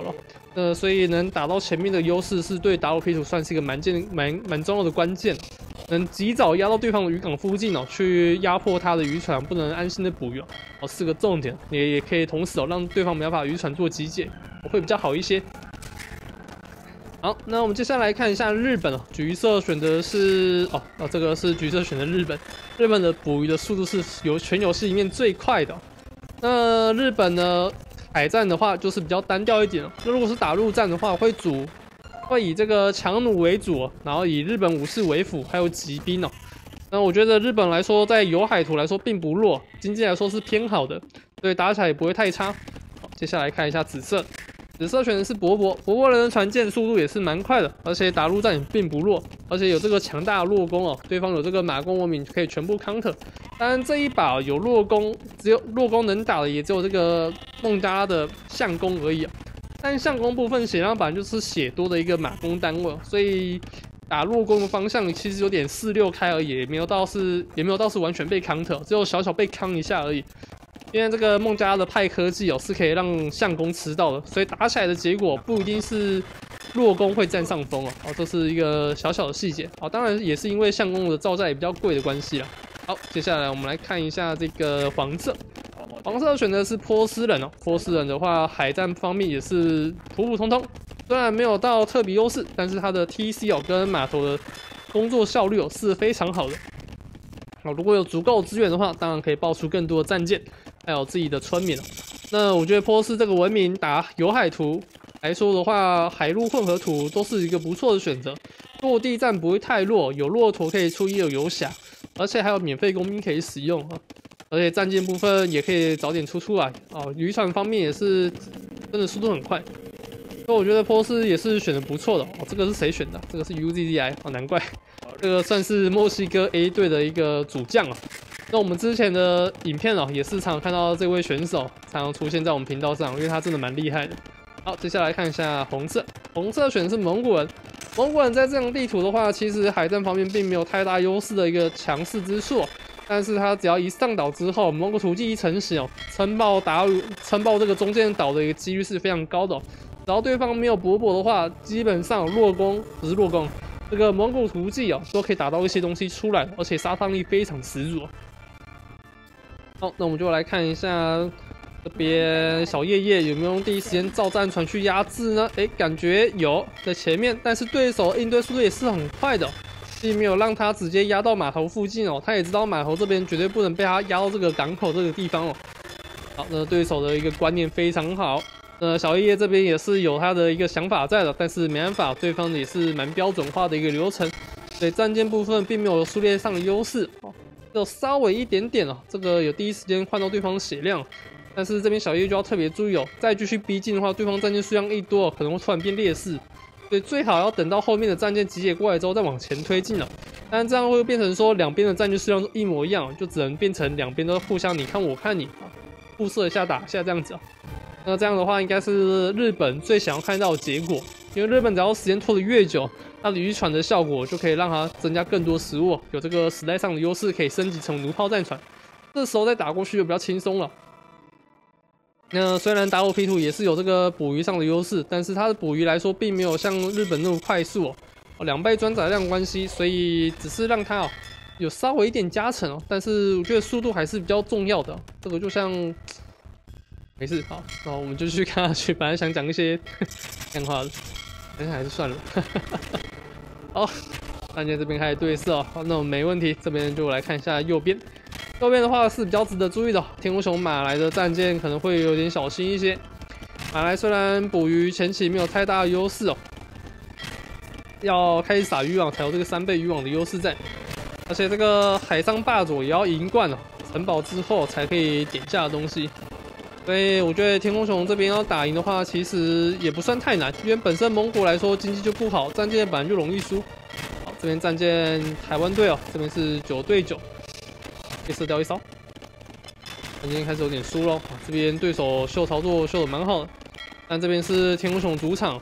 所以能打到前面的优势是对打鲁皮图算是一个蛮重要的关键，能及早压到对方的渔港附近哦，去压迫他的渔船，不能安心的捕鱼哦，是个重点，也可以同时让对方没办法渔船做集结，会比较好一些。好，那我们接下来看一下日本哦，橘色选的是这个是橘色选的日本，日本的捕鱼的速度是全游戏里面最快的。那日本呢？海战的话就是比较单调一点哦。那如果是打陆战的话，会以这个强弩为主，然后以日本武士为辅，还有骑兵哦。那我觉得日本来说，在有海图来说并不弱，经济来说是偏好的，所以打起来也不会太差。好，接下来看一下紫色，紫色选的是伯伯人的船舰速度也是蛮快的，而且打陆战也并不弱，而且有这个强大的弱攻哦，对方有这个马弓文明可以全部 counter。当然这一把有弱攻，只有弱攻能打的也只有这个孟加拉的相公而已但相公部分血量版就是血多的一个马弓单位，所以打弱攻的方向其实有点4-6开而已，也没有到是完全被 counter， 只有小小被扛一下而已。因为这个孟加拉的派科技是可以让相公吃到的，所以打起来的结果不一定是弱攻会占上风这是一个小小的细节当然也是因为相公的造价也比较贵的关系啦。好，接下来我们来看一下这个黄色。黄色选的是波斯人波斯人的话，海战方面也是普普通通，虽然没有到特别优势，但是他的 TC 跟码头的工作效率是非常好的。如果有足够资源的话，当然可以爆出更多的战舰，还有自己的村民那我觉得波斯这个文明打有海图来说的话，海陆混合图都是一个不错的选择。落地战不会太弱，有骆驼可以出有侠。而且还有免费工兵可以使用而且战舰部分也可以早点出来渔船方面也是真的速度很快，所以我觉得波斯也是选的不错的这个是谁选的？这个是 UZZI 难怪，这个算是墨西哥 A 队的一个主将那我们之前的影片也是常看到这位选手常出现在我们频道上，因为他真的蛮厉害的。好，接下来看一下红色，红色选的是蒙古人。蒙古人在这样地图的话，其实海战方面并没有太大优势的一个强势之处但是他只要一上岛之后，蒙古图记一成型撑爆这个中间岛的一个几率是非常高的只要对方没有伯的话，基本上弱攻不是弱攻，这个蒙古图记都可以打到一些东西出来，而且杀伤力非常十足好，那我们就来看一下这边小叶叶有没有用第一时间造战船去压制呢？感觉有在前面，但是对手应对速度也是很快的并没有让他直接压到码头附近他也知道码头这边绝对不能被他压到这个港口这个地方好，那对手的一个观念非常好。小叶叶这边也是有他的一个想法在的，但是没办法，对方也是蛮标准化的一个流程，所以战舰部分并没有数列上的优势有稍微一点点这个有第一时间换到对方血量。但是这边小叶就要特别注意再继续逼近的话，对方战舰数量一多可能会突然变劣势，所以最好要等到后面的战舰集结过来之后再往前推进但这样会变成说两边的战舰数量都一模一样，就只能变成两边都互相你看我看你互射一下打一下这样子那这样的话应该是日本最想要看到的结果，因为日本只要时间拖得越久，它的渔船的效果就可以让它增加更多食物有这个时代上的优势，可以升级成弩炮战船，这时候再打过去就比较轻松了。那虽然打鲁皮图也是有这个捕鱼上的优势，但是它的捕鱼来说并没有像日本那么快速2倍装载量关系，所以只是让它有稍微一点加成但是我觉得速度还是比较重要的这个就像没事好，那我们就继续看下去。本来想讲一些干话的，但是还是算了好，战舰这边开始对射好，那我们没问题，这边就来看一下右边。右边的话是比较值得注意的天空熊马来的战舰可能会有点小心一些。马来虽然捕鱼前期没有太大的优势要开始撒渔网才有这个3倍渔网的优势在，而且这个海上霸主也要银冠城堡之后才可以点下的东西，所以我觉得天空熊这边要打赢的话，其实也不算太难，因为本身蒙古来说经济就不好，战舰本来就容易输。好，这边战舰台湾队这边是9对9。被射掉一艘，战舰开始有点输咯这边对手秀操作秀的蛮好的，但这边是天空熊主场，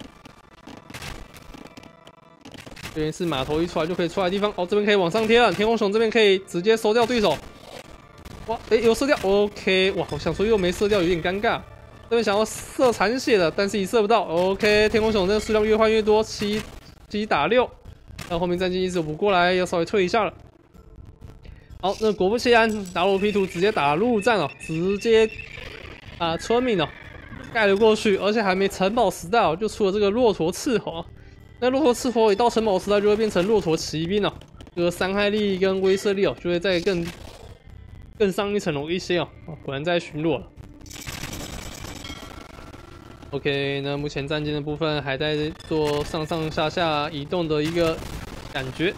这边是码头一出来就可以出来的地方这边可以往上贴了，天空熊这边可以直接收掉对手。哇，有射掉 ，OK， 哇，我想说又没射掉，有点尴尬。 这边想要射残血的，但是也射不到。OK， 天空熊这个数量越换越多，7打6，那后面战舰一直补过来，要稍微退一下了。好，那果不其然，打罗皮图直接打陆战哦，直接村民哦盖了过去，而且还没城堡时代哦，就出了这个骆驼斥候。那骆驼斥候一到城堡时代就会变成骆驼骑兵哦，这个伤害力跟威慑力哦就会再更上一层楼一些哦。果然在巡逻了。OK， 那目前战舰的部分还在做上上下下移动的一个感觉。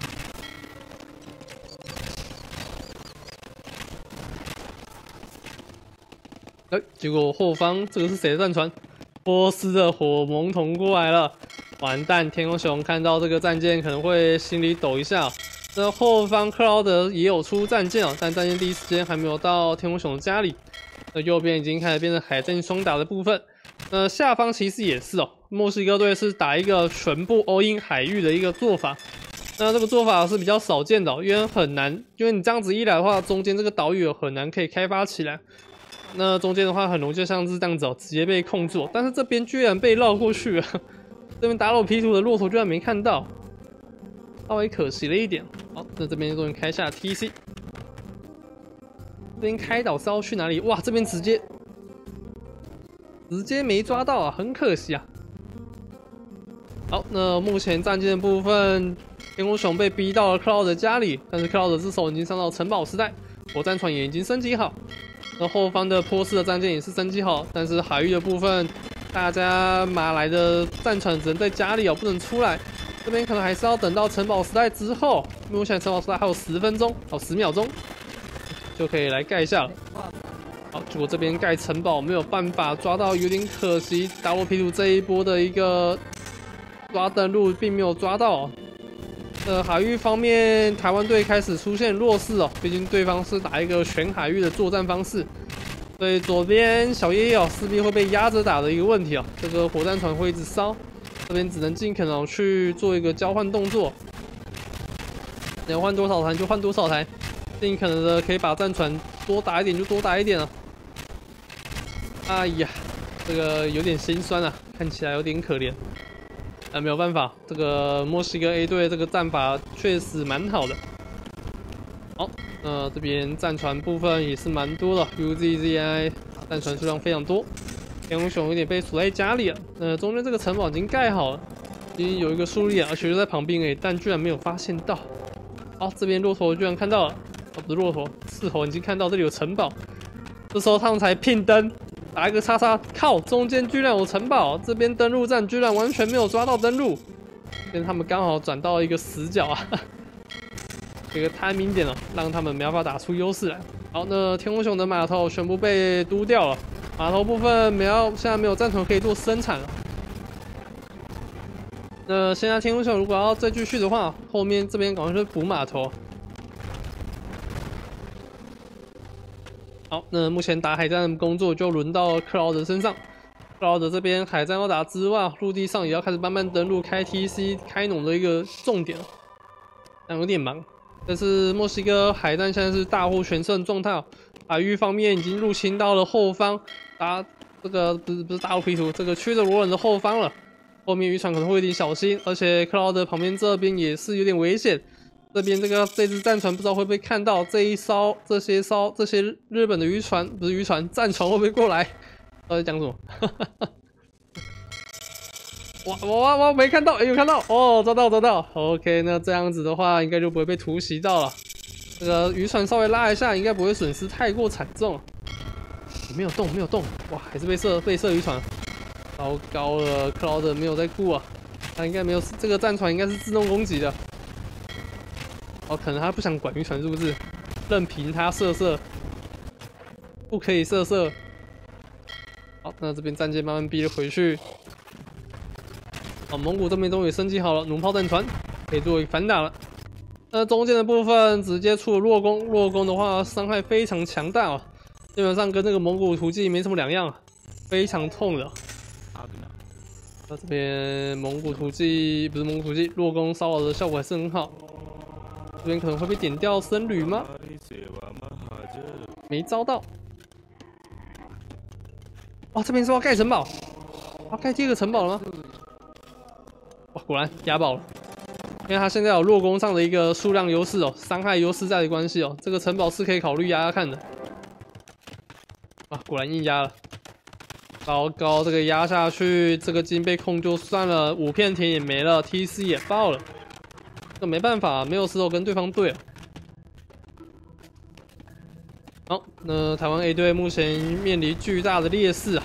结果后方这个是谁的战船？波斯的火萌童过来了，完蛋！天空熊看到这个战舰可能会心里抖一下哦。那后方克劳德也有出战舰哦，但战舰第一时间还没有到天空熊的家里。那右边已经开始变成海战双打的部分。那下方其实也是哦，墨西哥队是打一个全部 all in 海域的一个做法。那这个做法是比较少见的哦，因为很难，因为你这样子一来的话，中间这个岛屿很难可以开发起来。那中间的话很容易就像是这样子哦，直接被控住。但是这边居然被绕过去了，这边打罗皮图的骆驼居然没看到，稍微可惜了一点。好，那这边终于开下 TC， 这边开岛是要去哪里？哇，这边直接没抓到啊，很可惜啊。好，那目前战舰的部分，天空熊被逼到了克劳德家里，但是克劳德这时候已经上到城堡时代，火战船也已经升级好。那后方的波斯的战舰也是升级好，但是海域的部分，大家马来的战船只能在家里哦，不能出来。这边可能还是要等到城堡时代之后，目前城堡时代还有10分钟，哦10秒钟就可以来盖一下了。好，结果这边盖城堡没有办法抓到，有点可惜。打罗皮图这一波的一个抓登陆并没有抓到哦。海域方面，台湾队开始出现弱势哦，毕竟对方是打一个全海域的作战方式，所以左边小叶叶哦势必会被压着打的一个问题哦。这个火战船会一直烧，这边只能尽可能去做一个交换动作，能换多少台就换多少台，尽可能的可以把战船多打一点就多打一点啊。哎呀，这个有点心酸啊，看起来有点可怜。没有办法，这个墨西哥 A 队这个战法确实蛮好的。好，这边战船部分也是蛮多的 ，UZZI 战船数量非常多。天空熊有点被锁在家里了。中间这个城堡已经盖好了，已经有一个树立，而且就在旁边但居然没有发现到。好，这边骆驼居然看到了，不是骆驼，斥候已经看到这里有城堡。这时候他们才聘登。打一个叉叉，靠！中间居然有城堡，这边登陆战居然完全没有抓到登陆，跟他们刚好转到一个死角啊，这个timing点了，让他们没办法打出优势来。好，那天空熊的码头全部被嘟掉了，码头部分现在没有战船可以做生产了。那现在天空熊如果要再继续的话，后面这边赶快去补码头。好，那目前打海战的工作就轮到克劳德身上。克劳德这边海战要打之外，陆地上也要开始慢慢登陆、开 TC、开农的一个重点了，但有点忙。但是墨西哥海战现在是大获全胜状态哦，海域方面已经入侵到了后方，打这个不是大陆皮图，这个屈德罗人的后方了。后面渔船可能会有点小心，而且克劳德旁边这边也是有点危险。这边这只战船不知道会不会看到这些日本的渔船，不是渔船，战船会不会过来？在讲什么？哇，没看到，有看到哦，抓到。OK， 那这样子的话，应该就不会被突袭到了。这个渔船稍微拉一下，应该不会损失太过惨重。没有动，哇，还是被射渔船。糟糕了，克劳德没有在顾啊，他应该没有，这个战船应该是自动攻击的。哦，可能他不想管渔船是不是？任凭他射，不可以射。好，那这边战舰慢慢逼了回去。好，蒙古这边终于升级好了，弩炮战船可以作为反打了。那中间的部分直接出了弱攻的话伤害非常强大哦，基本上跟那个蒙古图记没什么两样，非常痛的。那这边蒙古图记不是蒙古图记，弱攻骚扰的效果还是很好。这边可能会被点掉僧侣吗？没招到。 哇，这边是要盖城堡，要盖第2个城堡了吗？哇，果然压爆了，因为它现在有弱攻上的一个数量优势哦，伤害优势在的关系哦，这个城堡是可以考虑压压看的。啊，果然硬压了。 糟糕，这个压下去，这个金被控就算了，5片田也没了 ，TC 也爆了，这没办法，没有石头跟对方对。好，那台湾 A 队目前面临巨大的劣势啊。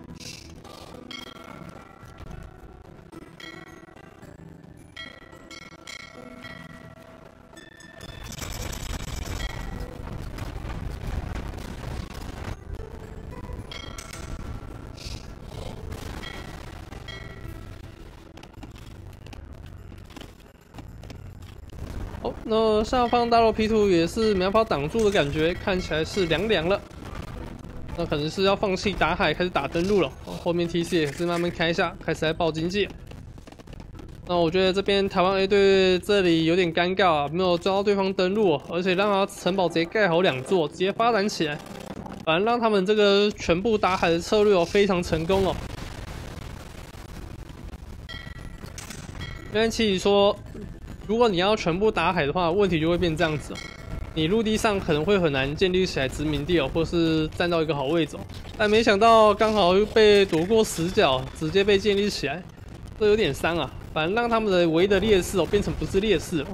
哦，那上方大肉 P 图也是没办法挡住的感觉，看起来是凉凉了。那可能是要放弃打海，开始打登陆了。后面 TC 也是慢慢开下，开始在爆经济。那我觉得这边台湾 A 队这里有点尴尬啊，没有抓到对方登陆，而且让他城堡直接盖好2座，直接发展起来，反而让他们这个全部打海的策略非常成功哦。因为其实说。 如果你要全部打海的话，问题就会变这样子、哦。你陆地上可能会很难建立起来殖民地哦，或是站到一个好位置、哦。但没想到刚好又被躲过死角，直接被建立起来，这有点伤啊。反正让他们的唯一的劣势哦，变成不是劣势了，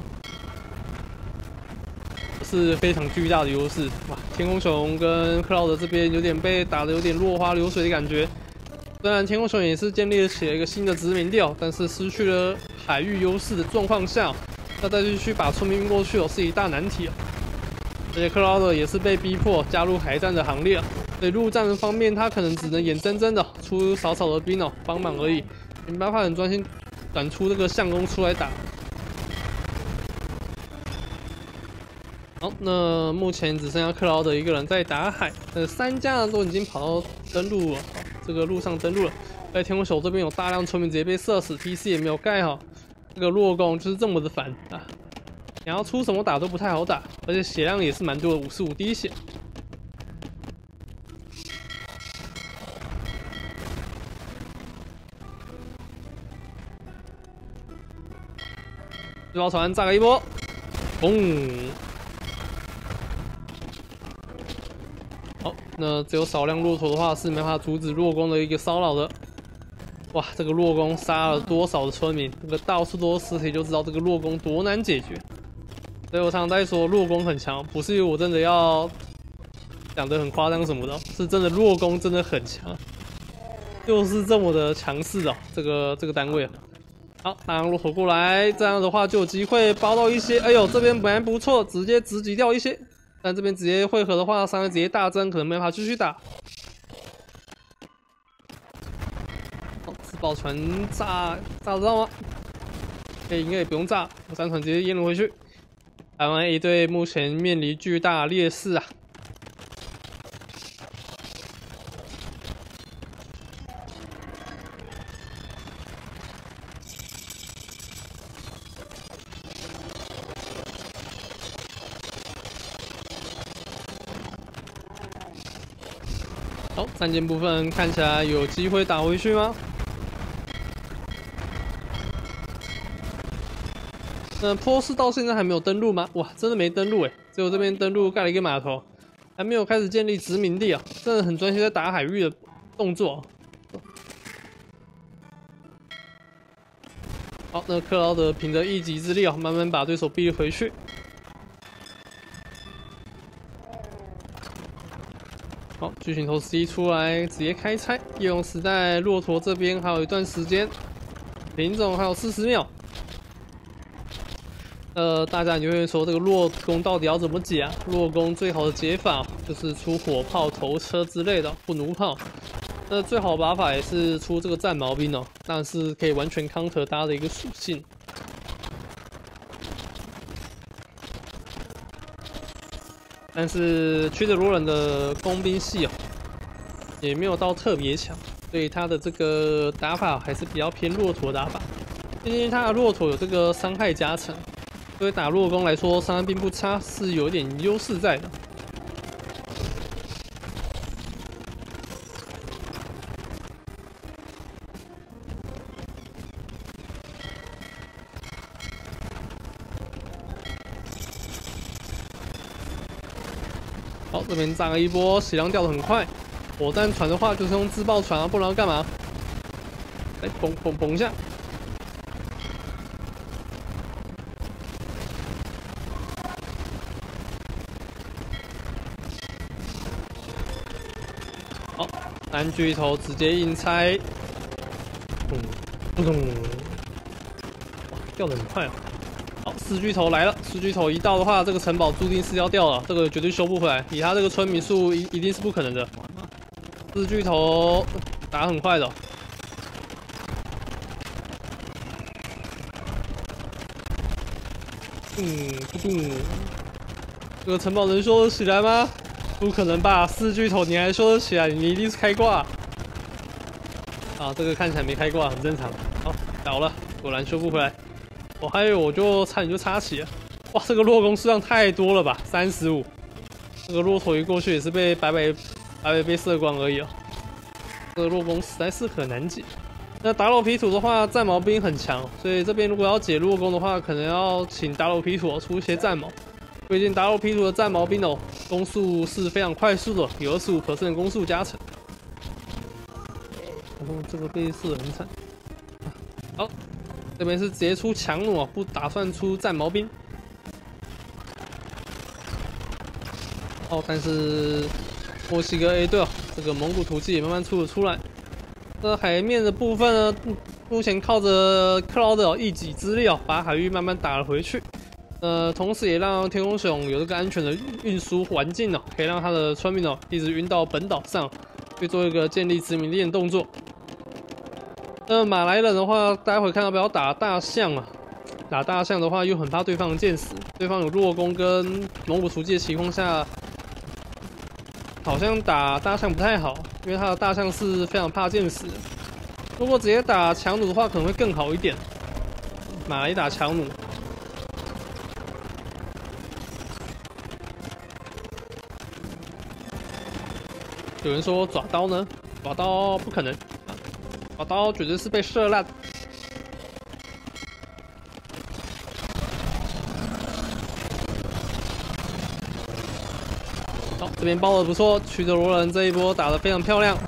是非常巨大的优势。哇，天空熊跟克劳德这边有点被打得有点落花流水的感觉。虽然天空熊也是建立起了一个新的殖民地哦，但是失去了海域优势的状况下，要再继续把村民运过去哦，是一大难题哦。而且克劳德也是被逼迫加入海战的行列，所以陆战的方面他可能只能眼睁睁的出少少的兵哦帮忙而已，没办法很专心转出这个相公出来打。好，那目前只剩下克劳德一个人在打海，3家都已经跑到登陆了。 这个路上登陆了，在天空手这边有大量村民直接被射死 ，TC 也没有盖好。这个弱攻就是这么的烦啊！你要出什么打都不太好打，而且血量也是蛮多的，55滴血。制造船炸个一波，嘣！好，那只有少量骆驼的话是没办法阻止弱攻的一个骚扰的。哇，这个弱攻杀了多少的村民？这个到处都是尸体，就知道这个弱攻多难解决。所以我常常在说弱攻很强，不是因为我真的要讲得很夸张什么的，是真的弱攻真的很强，就是这么的强势哦。这个单位。好，大量骆驼过来，这样的话就有机会包到一些。哎呦，这边本来不错，直接直击掉一些。 但这边直接汇合的话，伤害直接大增，可能没办法继续打。好，自爆船炸得到吗？应该也不用炸，我3船直接淹了回去。台湾 A 队目前面临巨大劣势啊！好，战舰部分看起来有机会打回去吗？那波斯到现在还没有登陆吗？哇，真的没登陆哎，只有这边登陆盖了一个码头，还没有开始建立殖民地啊，真的很专心在打海域的动作。好，那克劳德凭着一己之力啊，慢慢把对手逼回去。 好，巨型头C出来，直接开拆。夜龙时代骆驼这边还有一段时间，林总还有40秒。大家就会说这个弱攻到底要怎么解啊？弱攻最好的解法就是出火炮、头车之类的，不弩炮。那最好的打法也是出这个战矛兵哦，但是可以完全 counter 它的一个属性。 但是屈德罗人的工兵系哦，也没有到特别强，所以他的这个打法还是比较偏骆驼打法。毕竟他的骆驼有这个伤害加成，所以打弱攻来说伤害并不差，是有点优势在的。 好，这边炸了一波，血量掉得很快。火弹船的话就是用自爆船啊，不然要干嘛？来，嘣嘣嘣一下。好，三巨头直接硬拆。哇，掉得很快啊！好，四巨头来了，四巨头一到的话，这个城堡注定是要掉了，这个绝对修不回来。以他这个村民数，一定是不可能的。四巨头打很快的哦。这个城堡能修得起来吗？不可能吧！四巨头你还修得起来？你一定是开挂。啊，这个看起来没开挂，很正常。好，倒了，果然修不回来。我还以为我就差点就插旗了。哇，这个弱攻数量太多了吧，35。这个骆驼一过去也是被白白被射光而已啊。这个弱攻实在是很难解。那打老皮土的话，战矛兵很强，所以这边如果要解弱攻的话，可能要请打老皮土出一些战矛。毕竟打老皮土的战矛兵哦，攻速是非常快速的，有25%的攻速加成。然后这个被射很惨。好，这边是直接出强弩啊，不打算出战矛兵。哦，但是墨西哥 A 队哦，这个蒙古突击也慢慢出了出来。那海面的部分呢，目前靠着克劳德一己之力哦，把海域慢慢打了回去。同时也让天空熊有这个安全的运输环境哦，可以让他的村民哦一直运到本岛上，去做一个建立殖民地的动作。马来人的话，待会看要不要打大象啊？打大象的话，又很怕对方见死，对方有弱攻跟蒙古突击的情况下，好像打大象不太好，因为他的大象是非常怕见死的。如果直接打强弩的话，可能会更好一点。马来打强弩。有人说爪刀呢？爪刀不可能，爪刀绝对是被射烂。好，这边包的不错，曲折罗人这一波打得非常漂亮。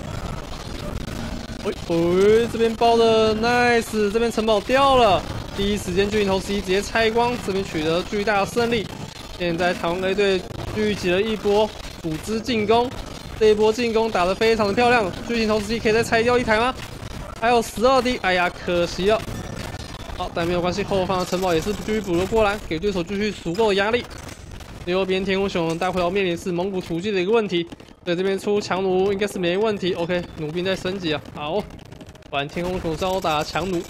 这边包的 nice， 这边城堡掉了，第一时间巨型头11直接拆光，这边取得巨大的胜利。现在台湾 A 队聚集了一波组织进攻。这一波进攻打得非常的漂亮，巨型投石机可以再拆掉一台吗？还有12滴，哎呀，可惜了。好，但没有关系，后方的城堡也是继续补了过来，给对手继续足够的压力。右边天空熊待会要面临是蒙古突击的一个问题，所以这边出强弩应该是没问题。OK， 弩兵在升级啊，好，果然天空熊是要打强弩。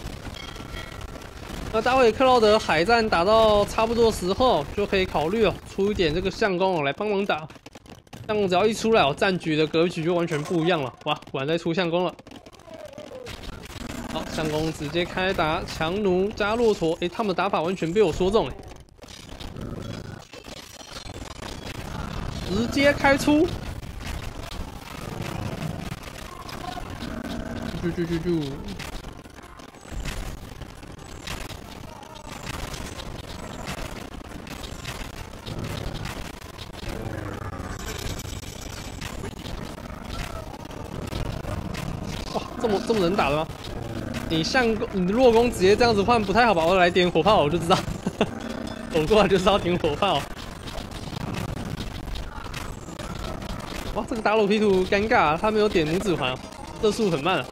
那待会克劳德海战打到差不多的时候，就可以考虑出一点这个相公来帮忙打。相公只要一出来战局的格局就完全不一样了。哇，果然在出相公了。好，相公直接开打强弩加骆驼，他们的打法完全被我说中直接开出。哇，这么能打的吗？你弱攻直接这样子换不太好吧？我来点火炮，我就知道，走过来就是要点火炮。哇，这个打鲁皮图尴尬，他没有点拇指环，射速很慢啊。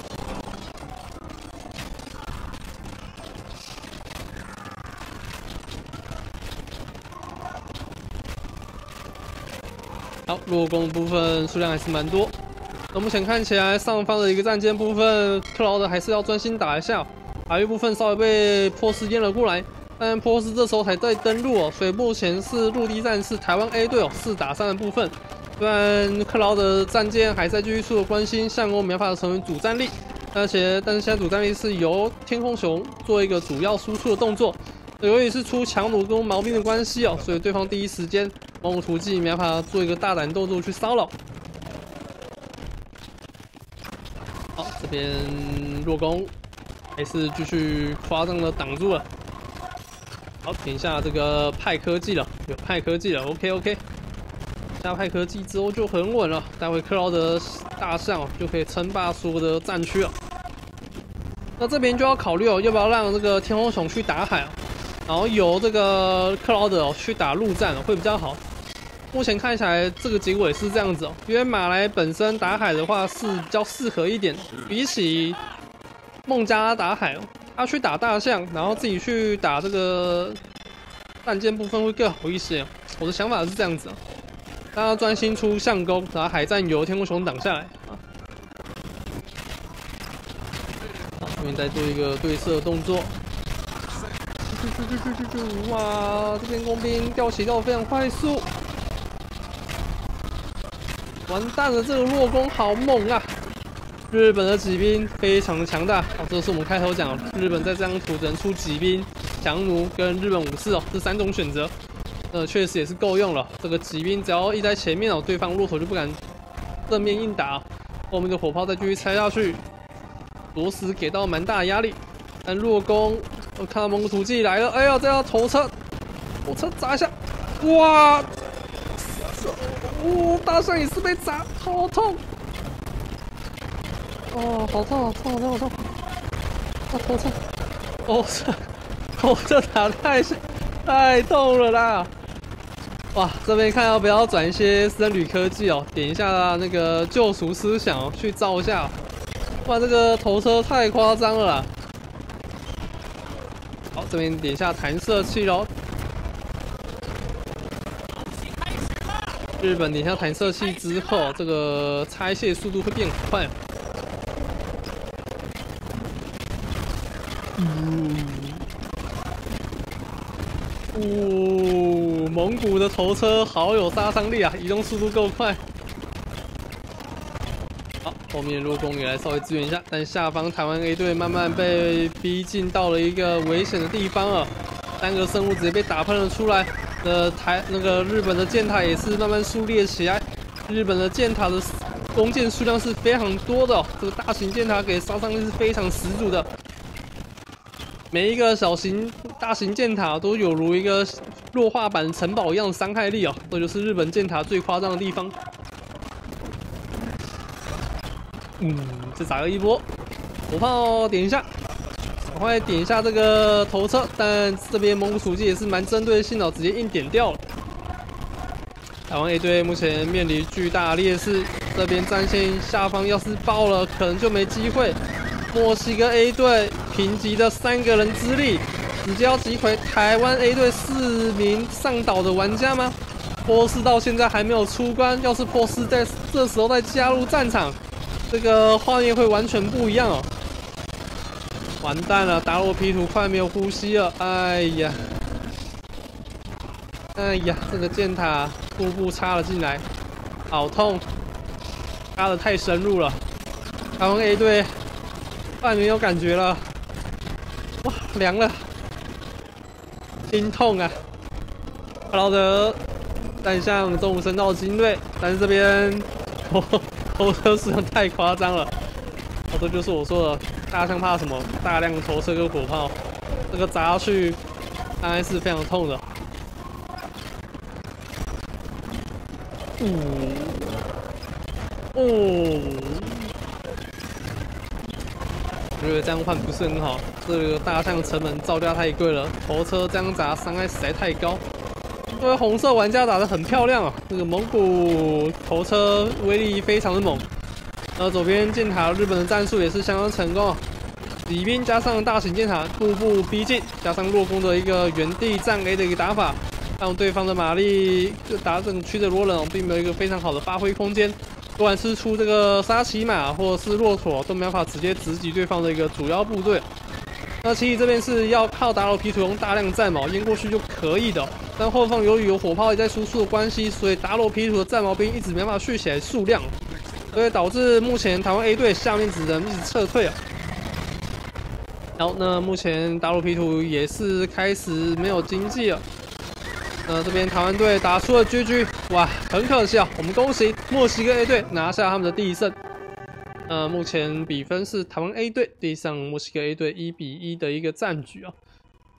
好，弱攻部分数量还是蛮多。那目前看起来上方的一个战舰部分，克劳德还是要专心打一下。海域部分稍微被波斯淹了过来，但波斯这时候才在登陆所以目前是陆地战是台湾 A 队4打3的部分。虽然克劳德战舰还在继续出的关心，相公没办法成为主战力，但是现在主战力是由天空熊做一个主要输出的动作。由于是出强弩跟毛兵的关系所以对方第一时间蒙古突击没办法做一个大胆动作去骚扰。好，这边弱攻还是继续夸张的挡住了。好，点一下这个派科技了，有派科技了 ，OK。 加派科技之后就很稳了，待会克劳德大象就可以称霸所有的战区了。那这边就要考虑要不要让这个天空熊去打海，然后由这个克劳德去打陆战会比较好。目前看起来这个结果也是这样子因为马来本身打海的话是比较适合一点，比起孟加打海他去打大象，然后自己去打这个战舰部分会更好一些。我的想法是这样子让他专心出相攻，然后海战由天空熊挡下来好，这边再做一个对射动作。哇，这边工兵掉血掉得非常快速。完蛋了，这个弱攻好猛啊！日本的骑兵非常的强大这是我们开头讲日本在这张图只能出骑兵、强弩跟日本武士这3种选择，确实也是够用了。这个骑兵只要一在前面对方骆驼就不敢正面硬打，后面的火炮再继续拆下去，着实给到蛮大的压力。但弱攻，我看到蒙古土骑来了，哎呀，这要头车砸一下，哇！大象也是被砸，好痛！好痛！头车打太痛了啦！哇，这边看要不要转一些僧侣科技点一下那个救赎思想去照一下，不然这个头车太夸张了啦！好，这边点一下弹射器咯。日本点下弹射器之后，这个拆卸速度会变很快。蒙古的头车好有杀伤力啊，移动速度够快。好，后面弱攻也来稍微支援一下，但下方台湾 A 队慢慢被逼近到了一个危险的地方了，3个生物直接被打喷了出来。那个日本的箭塔也是慢慢树立起来，日本的箭塔的弓箭数量是非常多的这个大型箭塔给杀伤力是非常十足的，每一个大型箭塔都有如一个弱化版城堡一样的伤害力这就是日本箭塔最夸张的地方。再砸个一波，火炮点一下。赶快点一下这个头车，但这边蒙古土骑也是蛮针对性的，直接硬点掉了。台湾 A 队目前面临巨大劣势，这边战线下方要是爆了，可能就没机会。墨西哥 A 队凭借着3个人之力，直接要击溃台湾 A 队4名上岛的玩家吗？波斯到现在还没有出关，要是波斯在这时候再加入战场，这个画面会完全不一样完蛋了，达罗皮图快没有呼吸了！哎呀，这个箭塔步步插了进来，好痛，插的太深入了。台湾 A 队快没有感觉了，哇，凉了，心痛啊！克劳德战象中午升到精锐，但是这边头车数量太夸张了，这就是我说的。大象怕什么？大量的头车跟火炮，这个砸下去当然是非常痛的。我觉得这样换不是很好，这个大象成本造价太贵了，头车这样砸伤害实在太高。因为红色玩家打得很漂亮这个蒙古头车威力非常的猛。左边箭塔日本的战术也是相当成功骑兵加上大型箭塔步步逼近，加上弱攻的一个原地站 A 的一个打法，让对方的马力打整区的罗人并没有一个非常好的发挥空间。不管是出这个沙骑马或者是骆驼，都没办法直接直击对方的一个主要部队。那其实这边是要靠达罗皮图用大量战矛淹过去就可以的，但后方由于有火炮也在输出的关系，所以达罗皮图的战矛兵一直没办法续起来数量。所以导致目前台湾 A 队下面只能一直撤退然后呢，目前达罗皮图也是开始没有经济了。这边台湾队打出了 GG， 哇，很可惜我们恭喜墨西哥 A 队拿下他们的第1胜。目前比分是台湾 A 队对上墨西哥 A 队1比1的一个战局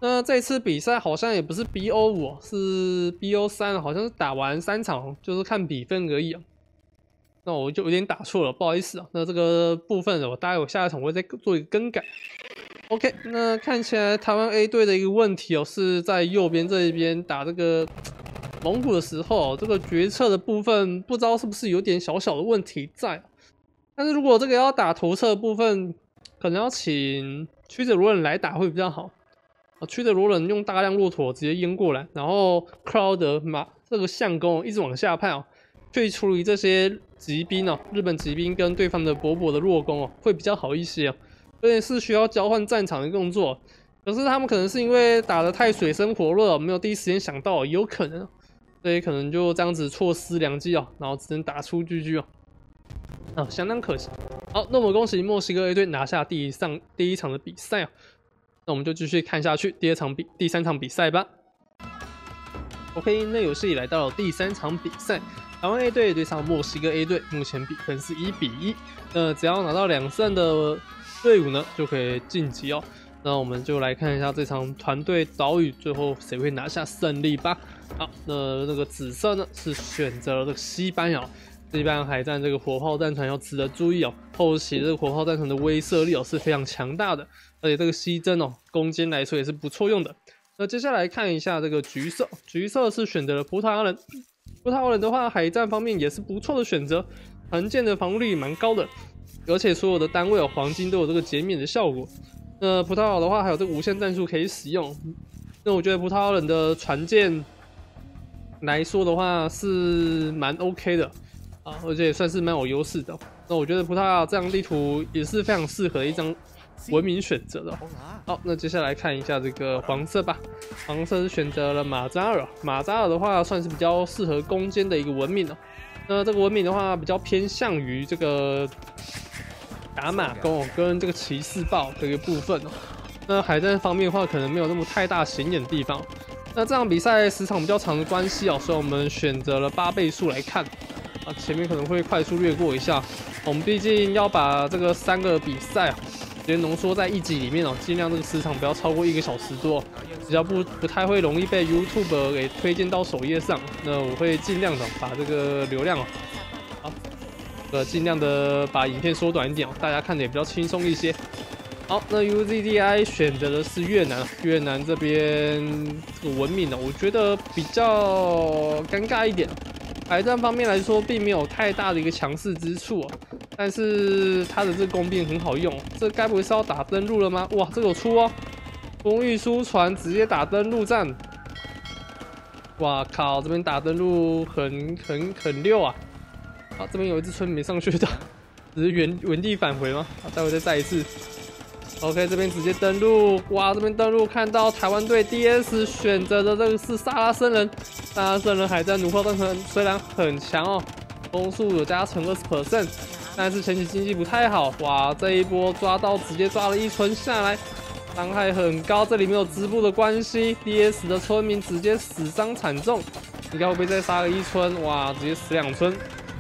那这次比赛好像也不是 BO5，是 BO3，好像是打完3场，就是看比分而已啊。那我就有点打错了，不好意思啊。那这个部分我大概我下一场会再做一个更改。OK， 那看起来台湾 A 队的一个问题哦，是在右边这一边打这个蒙古的时候，这个决策的部分不知道是不是有点小小的问题在。但是如果这个要打头侧的部分，可能要请曲折罗人来打会比较好。曲折罗人用大量骆驼直接淹过来，然后克劳德马这个相公一直往下派哦，去处理这些骑兵哦，日本骑兵跟对方的薄薄的弱攻哦，会比较好一些哦。有点是需要交换战场的动作，可是他们可能是因为打得太水深火热，没有第一时间想到，有可能，所以可能就这样子错失良机哦，然后只能打出GG哦，相当可惜。好，那我们恭喜墨西哥 A 队拿下第一场的比赛啊。那我们就继续看下去第三场比赛吧。OK， 那游戏来到了第3场比赛，台湾 A 队对上墨西哥 A 队，目前比分是1比1。那只要拿到2胜的队伍呢，就可以晋级哦。那我们就来看一下这场团队岛屿最后谁会拿下胜利吧。好，那个紫色呢是选择了这个西班牙。西班牙海战这个火炮战船要值得注意哦，后期这个火炮战船的威慑力哦是非常强大的，而且这个西征哦攻坚来说也是不错用的。那接下来看一下这个橘色，橘色是选择了葡萄牙人，葡萄牙人的话海战方面也是不错的选择，船舰的防御力蛮高的，而且所有的单位哦黄金都有这个减免的效果。那葡萄牙的话还有这个无限战术可以使用，那我觉得葡萄牙人的船舰来说的话是蛮 OK 的。而且也算是蛮有优势的。那我觉得葡萄牙这张地图也是非常适合的一张文明选择的。好，那接下来看一下这个黄色吧。黄色是选择了马扎尔，马扎尔的话算是比较适合攻坚的一个文明哦。那这个文明的话比较偏向于这个打马弓跟这个骑士豹的一个部分哦。那海战方面的话，可能没有那么太大显眼的地方。那这场比赛时长比较长的关系哦，所以我们选择了8倍速来看。前面可能会快速略过一下，我们毕竟要把这个3个比赛直接浓缩在1集里面哦，尽量这个时长不要超过1个小时多，比较不太会容易被 YouTube 给推荐到首页上。那我会尽量的把这个流量尽量的把影片缩短一点大家看的也比较轻松一些。好，那 UZDI 选择的是越南，越南这边这个文明呢，我觉得比较尴尬一点。海战方面来说，并没有太大的一个强势之处但是它的这个工兵很好用，这该不会是要打登陆了吗？哇，这个有出哦，公运输船直接打登陆战，哇靠，这边打登陆很溜啊！好，这边有一只村民上去的，只是原地返回吗？待会再载一次。OK， 这边直接登陆，哇，这边登陆看到台湾队 DS 选择的这个是萨拉森人，萨拉森人海战弩炮战船虽然很强哦，攻速有加成20%，但是前期经济不太好，哇，这一波抓到直接抓了1村下来，伤害很高，这里没有织布的关系 ，DS 的村民直接死伤惨重，应该会不会再杀个1村？哇，直接死2村。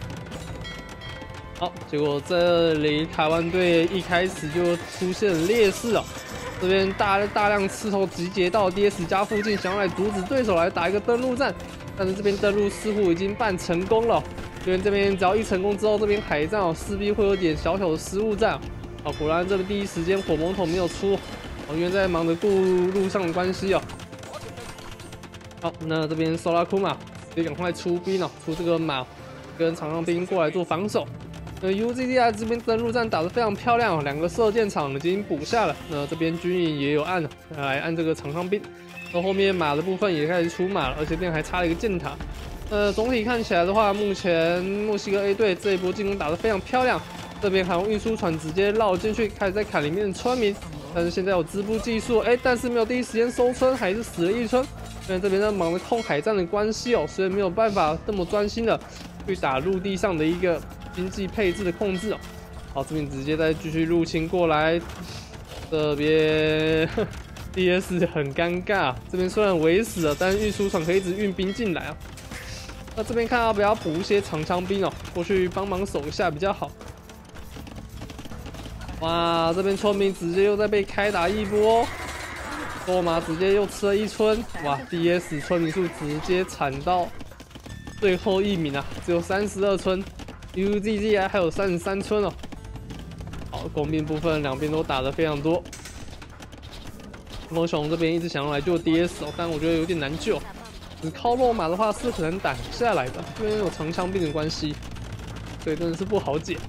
好，结果这里台湾队一开始就出现了劣势这边大量刺头集结到 DS 家附近，想要来阻止对手来打一个登陆战，但是这边登陆似乎已经半成功了。这边只要一成功之后，这边海战势必会有点小小的失误战。果然这边第一时间火猛桶没有出，因为在忙着顾路上的关系好，那这边索拉库马直接赶快出兵出这个马跟长枪兵过来做防守。UZDI 这边登陆战打得非常漂亮，2个射箭场已经补下了。那这边军营也有按来按这个长枪兵，到后面马的部分也开始出马了，而且这边还插了一个箭塔。总体看起来的话，目前墨西哥 A 队这一波进攻打得非常漂亮。这边还用运输船直接绕进去，开始在砍里面的村民。但是现在有织布技术，但是没有第一时间收村，还是死了1村。因为这边在忙着控海战的关系所以没有办法这么专心的去打陆地上的一个经济配置的控制好，这边直接再继续入侵过来，这边DS 很尴尬，这边虽然围死了，但是运输船可以一直运兵进来那这边看要不要补一些长枪兵过去帮忙守一下比较好。哇，这边村民直接又在被开打一波多马直接又吃了1村，哇 ！DS 村民数直接惨到最后1名啊，只有32村 ，UZZ 还有33村哦。好，工兵部分两边都打得非常多。风熊这边一直想要来救 DS 哦，但我觉得有点难救。只靠落马的话是很难打下来的，因为有长枪兵的关系，所以真的是不好解。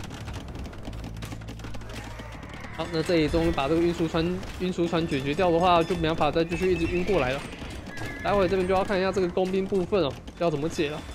好，那这里终于把这个运输船解决掉的话，就没办法再继续一直晕过来了。待会这边就要看一下这个工兵部分哦，要怎么解了。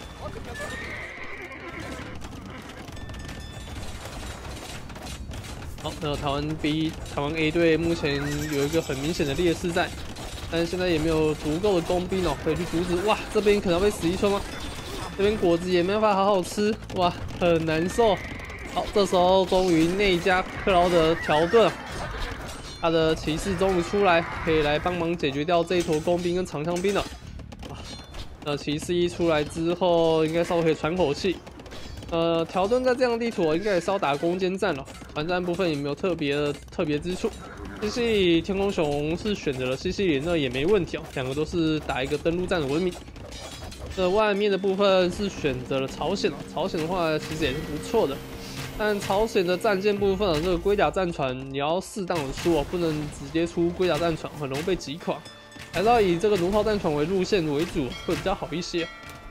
好，那台湾 A 队目前有一个很明显的劣势在，但是现在也没有足够的工兵哦，可以去阻止。哇，这边可能要被11村吗？这边果子也没办法好好吃，哇，很难受。好，这时候终于内加克劳德调盾，他的骑士终于出来，可以来帮忙解决掉这一坨工兵跟长枪兵了。那骑士一出来之后，应该稍微可以喘口气。条顿在这样的地图，应该也是要打攻坚战了。反战部分也没有特别之处。西西里天空熊是选择了西西里，那也没问题哦，两个都是打一个登陆战的文明。那外面的部分是选择了朝鲜哦，朝鲜的话其实也是不错的。但朝鲜的战舰部分，这个龟甲战船你要适当的出哦，不能直接出龟甲战船，很容易被击垮。还是要以这个弩炮战船为路线为主，会比较好一些。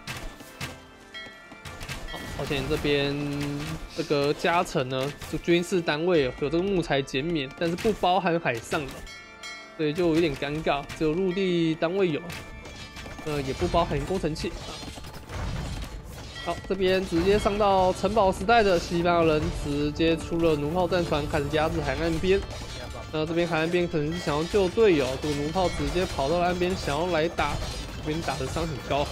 好，朝鲜这边这个加成呢，就军事单位有这个木材减免，但是不包含海上的，所以就有点尴尬，只有陆地单位有，也不包含工程器。好，这边直接上到城堡时代的西班牙人，直接出了弩炮战船，开始压制海岸边。那这边海岸边可能是想要救队友，这个弩炮直接跑到了岸边，想要来打，这边打的伤很高。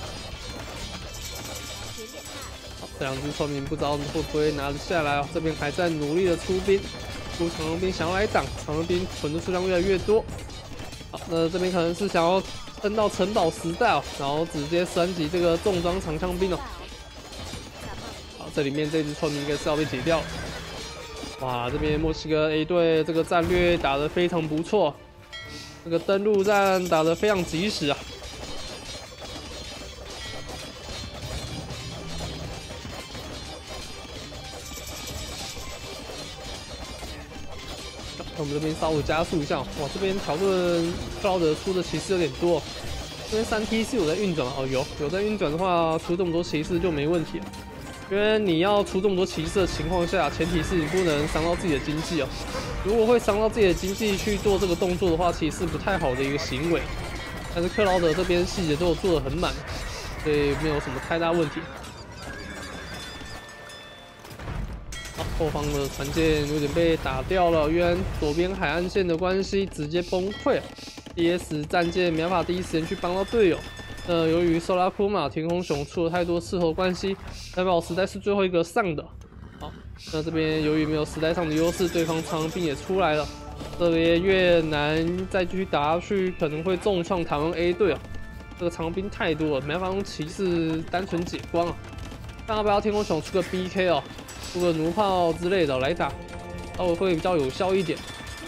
好，这两只村民不知道会不会拿得下来哦。这边还在努力的出兵，出长枪兵想要来挡，长枪兵存的数量越来越多。好，那这边可能是想要撑到城堡时代哦，然后直接升级这个重装长枪兵哦。这里面这只村民应该是要被解掉。哇，这边墨西哥 A 队这个战略打得非常不错，这个登陆战打得非常及时啊。我们这边稍微加速一下，哇，这边条顿克劳德出的骑士有点多，这边3T 是有在运转哦，有在运转的话，出这么多骑士就没问题了。因为你要出这么多骑士的情况下，前提是你不能伤到自己的经济哦。如果会伤到自己的经济去做这个动作的话，其实是不太好的一个行为。但是克劳德这边细节都有做得很满，所以没有什么太大问题。好，后方的船舰有点被打掉了，因为左边海岸线的关系直接崩溃了 ，DS 战舰没办法第一时间去帮到队友。由于索拉库马天空熊出了太多斥候关系，代表时代是最后一个上的。好，那这边由于没有时代上的优势，对方长兵也出来了，这边越南再继续打下去，可能会重创台湾 A 队啊。这个长兵太多了，没办法用骑士单纯解光啊。看要不要天空熊出个 BK 哦，出个弩炮之类的来打，稍微会比较有效一点。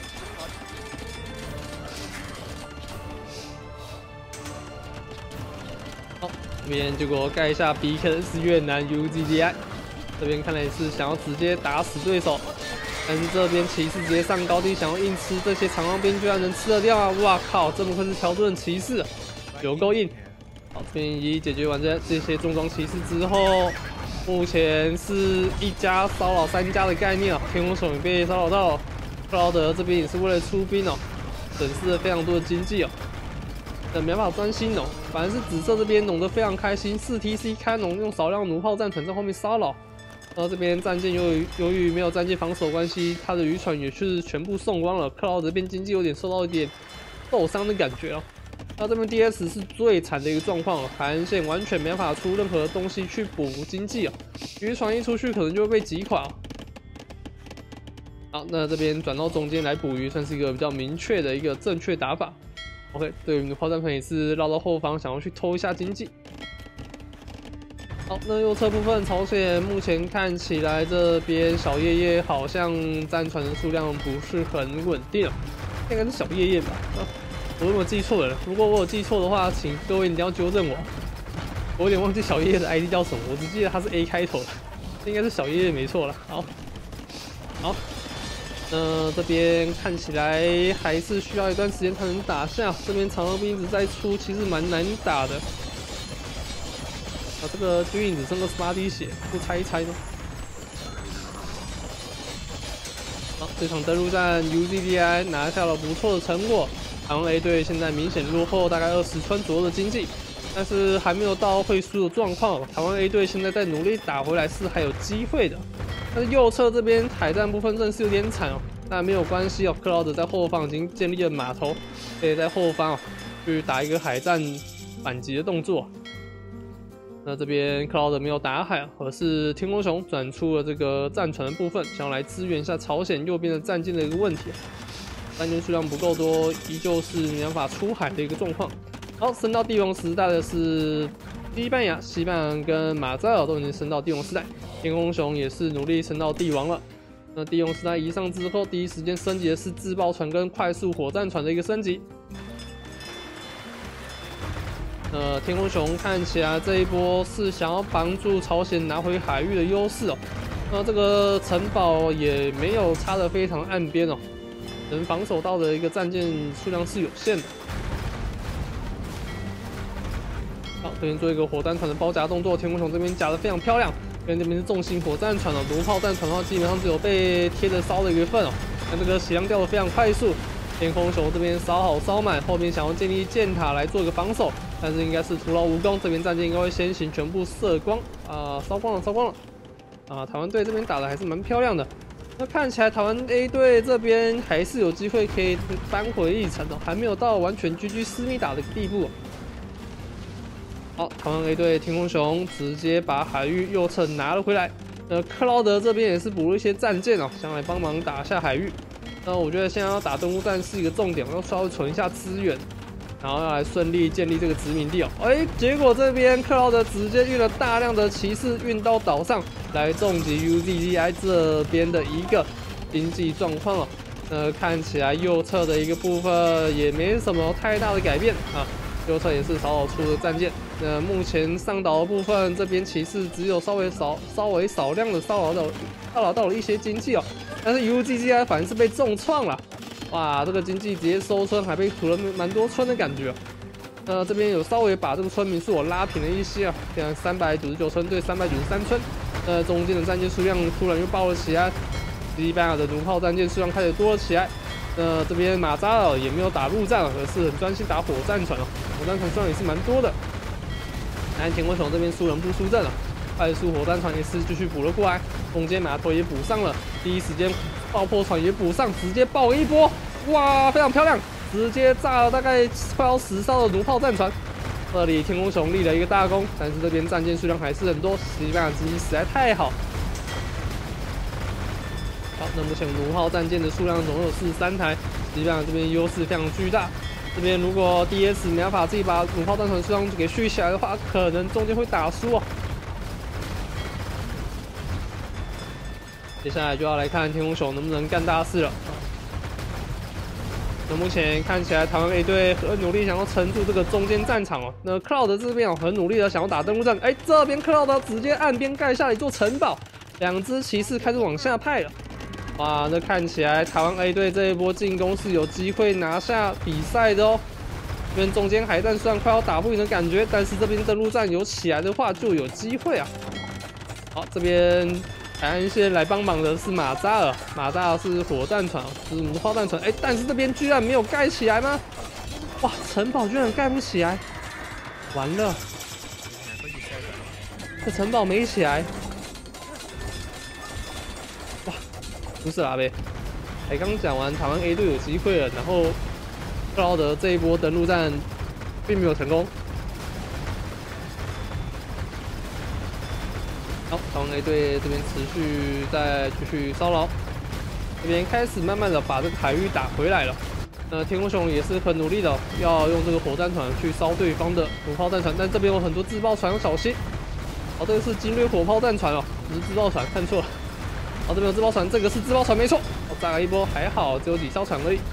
好，这边结果盖一下 BK 的是越南 UZDI， 这边看来是想要直接打死对手，但是这边骑士直接上高地，想要硬吃这些长枪兵，居然能吃得掉啊！哇靠，这么快是条顿骑士，有够硬。好，这边已解决完这些重装骑士之后，目前是1家骚扰3家的概念啊，天空熊也被骚扰到了，克劳德这边也是为了出兵哦，损失了非常多的经济哦。但没办法专心哦，反而是紫色这边弄得非常开心，4TC 开农用少量弩炮战船在后面骚扰，然后这边战舰由于没有战舰防守关系，他的渔船也是全部送光了，克劳德这边经济有点受到一点受伤的感觉哦。那这边 DS 是最惨的一个状况了，海岸线完全没办法出任何东西去补经济哦，渔船一出去可能就会被击垮哦。好，那这边转到中间来捕鱼，算是一个比较明确的一个正确打法。OK， 对，我们的炮战船也是绕到后方，想要去偷一下经济。好，那右侧部分朝鲜目前看起来这边小叶叶好像战船的数量不是很稳定，应该是小叶叶吧？ 我有没有记错了？如果我有记错的话，请各位一定要纠正我。我有点忘记小叶叶的 ID 叫什么，我只记得他是 A 开头的，应该是小叶叶没错了。好，这边看起来还是需要一段时间才能打下。这边长枪兵一直在出，其实蛮难打的。这个军营只剩28滴血，不拆一拆呢？好，这场登陆战 UZDI 拿下了不错的成果。台湾 A 队现在明显落后大概20村左右的经济，但是还没有到会输的状况。台湾 A 队现在在努力打回来是还有机会的。但是右侧这边海战部分真的是有点惨哦，但没有关系哦。克劳德在后方已经建立了码头，可以在后方去打一个海战反击的动作。那这边克劳德没有打海，而是天空熊转出了这个战船的部分，想要来支援一下朝鲜右边的战舰的一个问题。战舰数量不够多，依旧是没办法出海的一个状况。好，升到帝王时代的是西班牙跟马扎尔都已经升到帝王时代，天空熊也是努力升到帝王了。那帝王时代一上之后，第一时间升级的是自爆船跟快速火战船的一个升级。天空熊看起来这一波是想要帮助朝鲜拿回海域的优势哦。那这个城堡也没有插得非常岸边哦，能防守到的一个战舰数量是有限的。好，这边做一个火战船的包夹动作，天空熊这边夹得非常漂亮。因为这边是重型火战船哦，弩炮战船的话基本上只有被贴着烧的一个份哦。那这个血量掉得非常快速，天空熊这边烧好烧满，后面想要建立箭塔来做一个防守。但是应该是徒劳无功，这边战舰应该会先行全部射光烧光了台湾队这边打的还是蛮漂亮的。那看起来台湾 A 队这边还是有机会可以扳回一城的，还没有到完全GG私密打的地步。好，台湾 A 队天空熊直接把海域右侧拿了回来。克劳德这边也是补了一些战舰哦，想来帮忙打下海域。那我觉得现在要打登陆战是一个重点，要稍微存一下资源。然后要来顺利建立这个殖民地哦，结果这边克劳德直接运了大量的骑士运到岛上来重击 UZDI 这边的一个经济状况哦。看起来右侧的一个部分也没什么太大的改变啊，右侧也是少出的战舰。目前上岛的部分这边骑士只有稍微少量的骚扰到了一些经济哦，但是 UZDI 反而是被重创了。哇，这个经济直接收村，还被屠了蛮多村的感觉。这边有稍微把这个村民数拉平了一些啊，现在399村对393村。中间的战舰数量突然又爆了起来，西班牙的弩炮战舰数量开始多了起来。这边马扎尔也没有打陆战，而是很专心打火战船哦，火战船数量也是蛮多的。但天空熊这边输人不输阵了，快速火战船也是继续补了过来，中间码头也补上了，第一时间爆破船也补上，直接爆一波，哇，非常漂亮，直接炸了大概快要10艘的弩炮战船。这里天空熊立了一个大功，但是这边战舰数量还是很多，西班牙经济实在太好。好，那目前弩炮战舰的数量总共有43台，西班牙这边优势非常巨大。这边如果 DS 没办法自己把弩炮战船数量给续起来的话，可能中间会打输哦。接下来就要来看天空熊能不能干大事了。那目前看起来台湾 A 队很努力想要撑住这个中间战场哦。那克劳德这边很努力的想要打登陆战，这边克劳德直接岸边盖下了一座城堡，2只骑士开始往下派了。哇，那看起来台湾 A 队这一波进攻是有机会拿下比赛的哦。这边中间海战虽然快要打不赢的感觉，但是这边登陆战有起来的话就有机会啊。好，这边海岸线来帮忙的是马扎尔，马扎尔是火战船，是弩炮战船。但是这边居然没有盖起来吗？哇，城堡居然盖不起来，完了，这城堡没起来。哇，不是啦呗，刚讲完台湾 A 队有机会了，然后克劳德这一波登陆战并没有成功。好，台湾 A 队这边持续再继续骚扰，这边开始慢慢的把这个海域打回来了。天空熊也是很努力的，要用这个火战船去烧对方的弩炮战船，但这边有很多自爆船，要小心。好，这个是精锐火炮战船哦，不是自爆船，看错了。好，这边有自爆船，这个是自爆船没错。炸了一波，还好只有几艘船而已。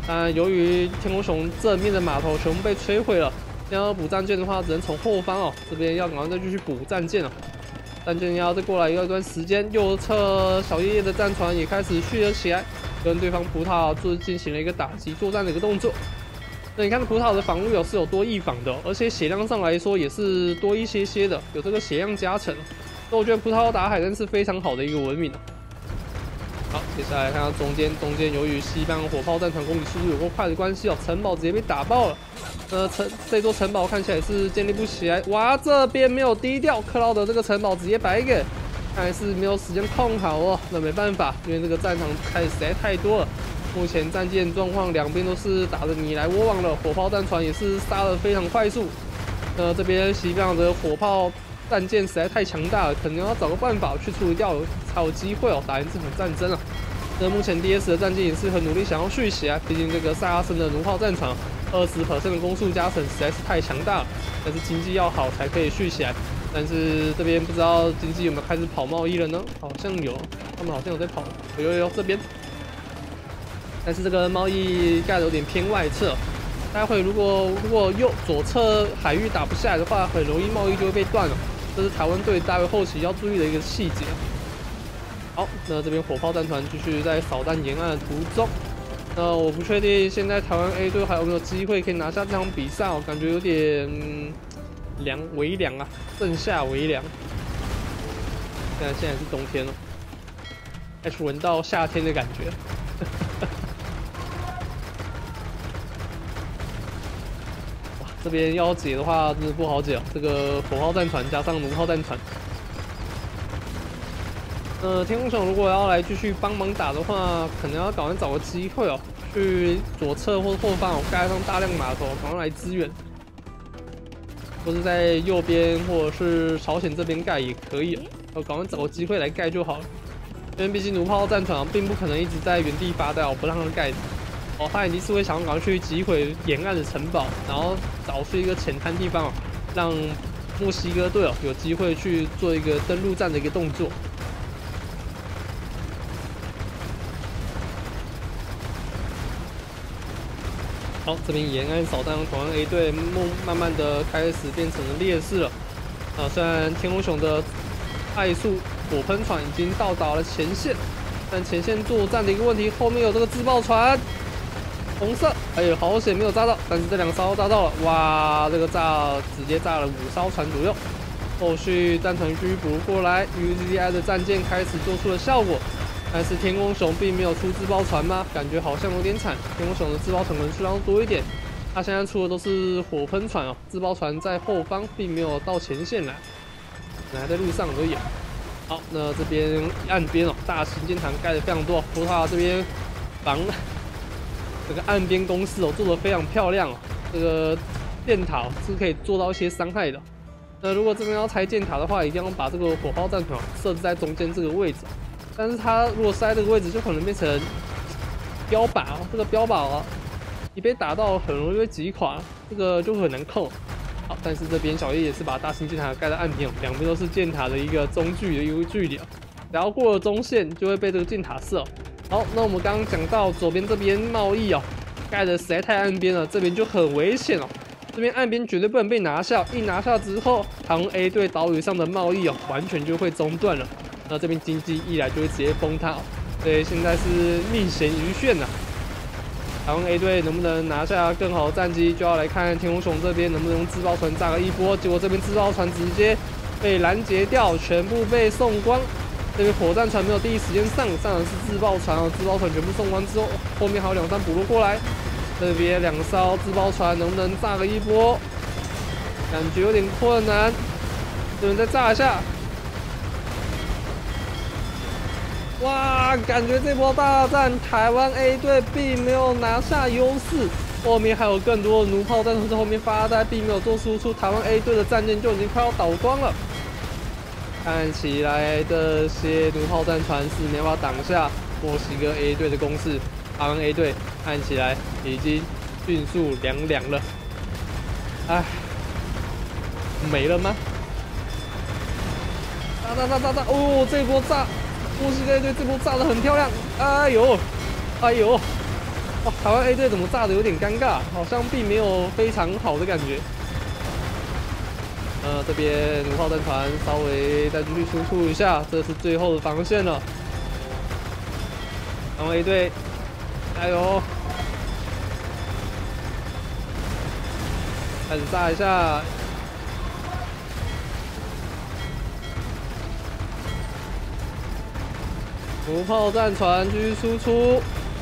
但由于天空熊正面的码头全部被摧毁了，要补战舰的话，只能从后方这边要赶快再继续补战舰了。战舰要再过来一段时间，右侧小叶叶的战船也开始续了起来，跟对方葡萄进行了一个打击作战的一个动作。那你看葡萄的防御是有多一防的，而且血量上来说也是多一些的，有这个血量加成。所以我觉得葡萄打海战是非常好的一个文明。好，接下来看到中间由于西方火炮战船攻击速度有够快的关系城堡直接被打爆了。这座城堡看起来是建立不起来。哇，这边没有低调，克劳德这个城堡直接白给，看来是没有时间控好那没办法，因为这个战场开始实在太多了。目前战舰状况两边都是打得你来我往了，火炮战船也是杀得非常快速。这边西方的火炮战舰实在太强大了，可能要找个办法去处理掉，才有机会打赢这场战争目前 DS 的战舰也是很努力想要续起来，毕竟这个萨拉森的弩炮战船20% 的攻速加成实在是太强大了，但是经济要好才可以续起来。但是这边不知道经济有没有开始跑贸易了呢？好像有，他们好像有在跑。有这边，但是这个贸易盖的有点偏外侧。待会如果左侧海域打不下来的话，很容易贸易就会被断了。这是台湾队待会后期要注意的一个细节。好，那这边火炮战船继续在扫荡沿岸的途中。我不确定现在台湾 A 队还有没有机会可以拿下这场比赛感觉有点微凉盛夏微凉。现在是冬天了，开始闻到夏天的感觉。哇，这边要解的话真的不好解这个火炮战船加上弩炮战船。天空熊如果要来继续帮忙打的话，可能要赶快找个机会去左侧或后方盖上大量码头，赶快来支援，或是在右边或者是朝鲜这边盖也可以赶快找个机会来盖就好了。因为毕竟弩炮战船并不可能一直在原地发呆不让它盖他一定是会想要赶快去击毁沿岸的城堡，然后找出一个浅滩地方让墨西哥队有机会去做一个登陆战的一个动作。好，这边沿岸扫荡，台湾 A 队慢慢的开始变成了劣势了。虽然天空熊的快速火喷船已经到达了前线，但前线作战的一个问题，后面有这个自爆船，红色，好险没有炸到，但是这2艘炸到了，哇，这个直接炸了5艘船左右。后续战船继续补过来 ，UZI 的战舰开始做出了效果。但是天空熊并没有出自爆船吗？感觉好像有点惨。天空熊的自爆船可能数量多一点，他现在出的都是火喷船自爆船在后方，并没有到前线来，还在路上而已。好，那这边岸边大型舰船盖的非常多，葡萄牙这边这个岸边工事做得非常漂亮这个箭塔是可以做到一些伤害的。那如果这边要拆箭塔的话，一定要把这个火炮战船设置在中间这个位置。但是它如果塞这个位置，就可能变成标靶这个标靶一被打到很容易被击垮，这个就很难控。好，但是这边小叶也是把大型箭塔盖在岸边两边都是箭塔的一个中距的一个距离然后过了中线就会被这个箭塔射好，那我们刚刚讲到左边这边贸易盖的实在太岸边了，这边就很危险这边岸边绝对不能被拿下，一拿下之后，台湾 A 队岛屿上的贸易完全就会中断了。那这边经济一来就会直接崩塌所以现在是命悬一线台湾 A 队能不能拿下更好的战绩，就要来看天空熊这边能不能用自爆船炸个一波。结果这边自爆船直接被拦截掉，全部被送光。这边火战船没有第一时间上的是自爆船自爆船全部送光之后，后面还有2艘补录过来。这边2艘自爆船能不能炸个一波？感觉有点困难。这边再炸一下。哇，感觉这波大战台湾 A 队并没有拿下优势，后面还有更多的弩炮战船在后面发呆，并没有做输出，台湾 A 队的战舰就已经快要倒光了。看起来这些弩炮战船是没法挡下墨西哥 A 队的攻势，台湾 A 队看起来已经迅速凉了。唉，没了吗？炸！哦，这波炸！墨西哥队这波炸得很漂亮，哎呦， 哇，台湾 A 队怎么炸的有点尴尬，好像并没有非常好的感觉。这边弩炮战船稍微再继续输出一下，这是最后的防线了。台湾 A 队，加油！开始炸一下。弩炮战船继续输出。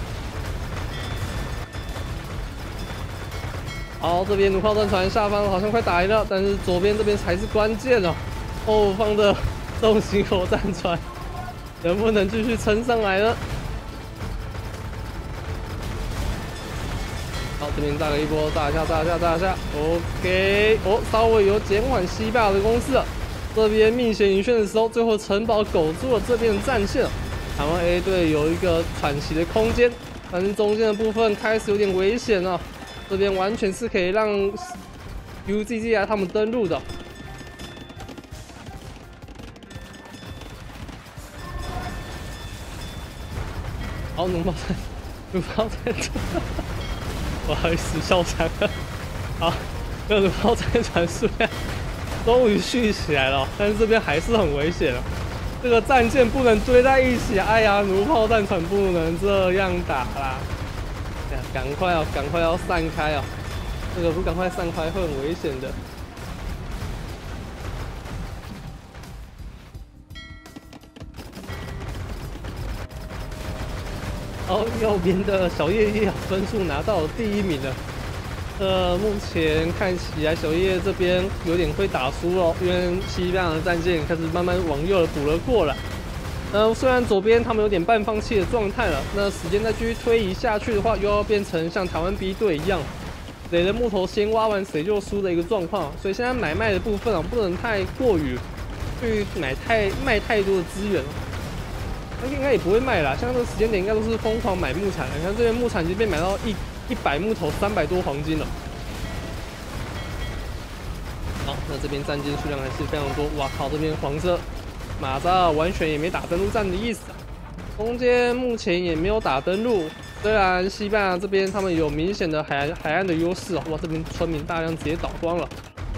好，这边弩炮战船下方好像快打赢了，但是左边这边才是关键哦。后方的重型火战船能不能继续撑上来呢？好，这边炸了一波，炸一下，炸一下，炸一下。OK， 哦，稍微有减缓西班牙的攻势了。这边命悬一线的时候，最后城堡苟住了这边的战线。台湾 A 队有一个喘息的空间，但是中间的部分开始有点危险了。这边完全是可以让 UZZ 他们登陆的。好，弩炮战船，不好意思，笑场了。好，这弩炮战船数量终于续起来了，但是这边还是很危险了。这个战舰不能堆在一起，哎呀，弩炮战船不能这样打啦！哎呀，赶快要散开啊！这个不赶快散开会很危险的。哦，右边的小叶叶分数拿到了第1名了。目前看起来小叶这边有点会打输了，因为西班牙的战舰开始慢慢往右的补了过来。虽然左边他们有点半放弃的状态了，那时间再继续推移下去的话，又要变成像台湾 B 队一样，谁的木头先挖完谁就输的一个状况。所以现在买卖的部分啊，不能太过于去卖太多的资源。那应该也不会卖啦，像这个时间点应该都是疯狂买木材。你看这边木材已经被买到100木头300多黄金了。好，那这边战舰数量还是非常多。哇靠，这边黄色马扎完全也没打登陆战的意思啊。中间目前也没有打登陆，虽然西班牙这边他们有明显的海岸的优势哦。哇，这边村民大量直接倒光了。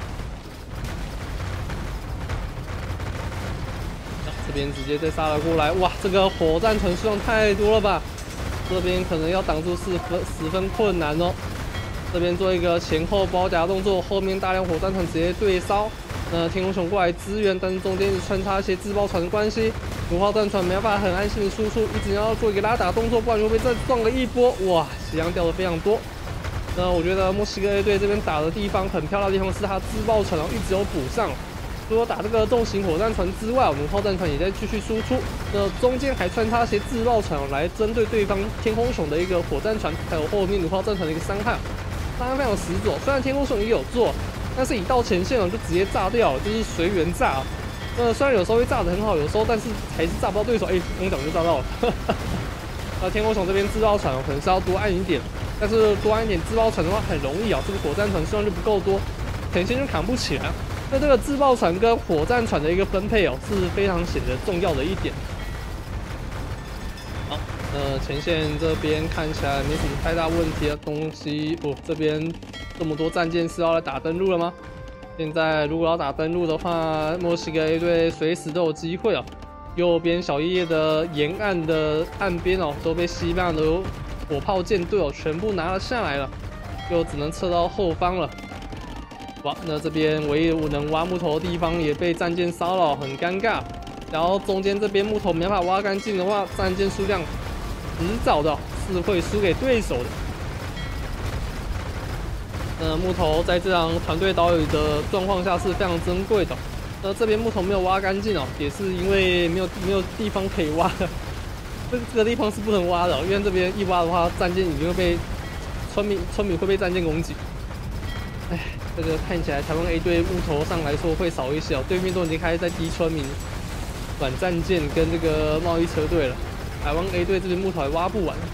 这边直接再杀了过来，哇，这个火战船数量太多了吧？这边可能要挡住十分困难哦。这边做一个前后包夹动作，后面大量火战船直接对烧。那天空熊过来支援，但是中间一直穿插一些自爆船的关系，弩炮战船没办法很安心的输出，一直要做一个拉打动作，不然就会再撞了一波。哇，血量掉的非常多。那我觉得墨西哥 A 队这边打的地方很漂亮的地方是他自爆船，然后一直有补上。除了打这个重型火战船之外，弩炮战船也在继续输出。那中间还穿插一些自爆船来针对对方天空熊的一个火战船，还有后面弩炮战船的一个伤害，伤害非常十足。虽然天空熊也有做，但是一到前线了就直接炸掉了，就是随缘炸。虽然有时候会炸得很好，有时候但是还是炸不到对手。刚讲就炸到了。那天空熊这边自爆船可能是要多按一点，但是多按一点自爆船的话很容易啊，这个火战船数量就不够多，前线就扛不起来。那这个自爆船跟火战船的一个分配哦，是非常显得重要的一点。好，前线这边看起来没什么太大问题的东西哦。这边这么多战舰是要来打登陆了吗？现在如果要打登陆的话，墨西哥 A 队随时都有机会哦。右边小叶叶的沿岸的岸边哦，都被西班牙的火炮舰队哦全部拿了下来了，就只能撤到后方了。哇，那这边唯一能挖木头的地方也被战舰骚扰，很尴尬。然后中间这边木头没办法挖干净的话，战舰数量迟早的是会输给对手的。木头在这样团队岛屿的状况下是非常珍贵的。这边木头没有挖干净哦，也是因为没有地方可以挖的。这个地方是不能挖的，因为这边一挖的话，战舰已经会被村民会被战舰攻击。哎，这个看起来台湾 A 队木头上来说会少一些哦，对面都已经开始在逼村民、短战舰跟这个贸易车队了。台湾 A 队这边木头还挖不完。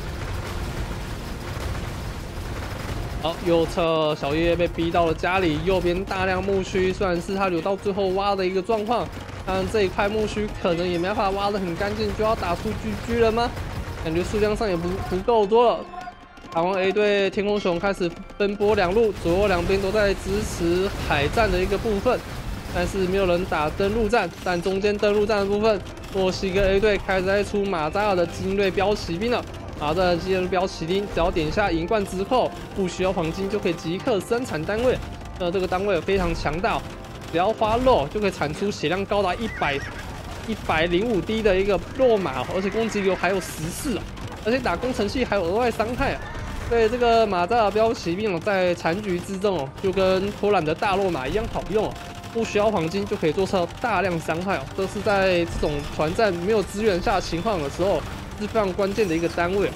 好，右侧小叶被逼到了家里，右边大量木须，虽然是他留到最后挖的一个状况，但这一块木须可能也没办法挖得很干净，就要打出GG了吗？感觉数量上也不够多了。 台湾 A 队天空熊开始奔波两路，左右两边都在支持海战的一个部分，但是没有人打登陆战。但中间登陆战的部分，墨西哥 A 队开始在出马扎尔的精锐标骑兵了。马扎尔的精锐标骑兵只要点下银冠之后，不需要黄金就可以即刻生产单位。这个单位非常强大，只要花肉就可以产出血量高达105滴的一个肉马，而且攻击流还有14哦，而且打工程器还有额外伤害啊。所以这个马扎尔标骑兵在残局之中就跟托兰的大肉马一样好用不需要黄金就可以做出大量伤害这是在这种团战没有资源下的情况的时候是非常关键的一个单位。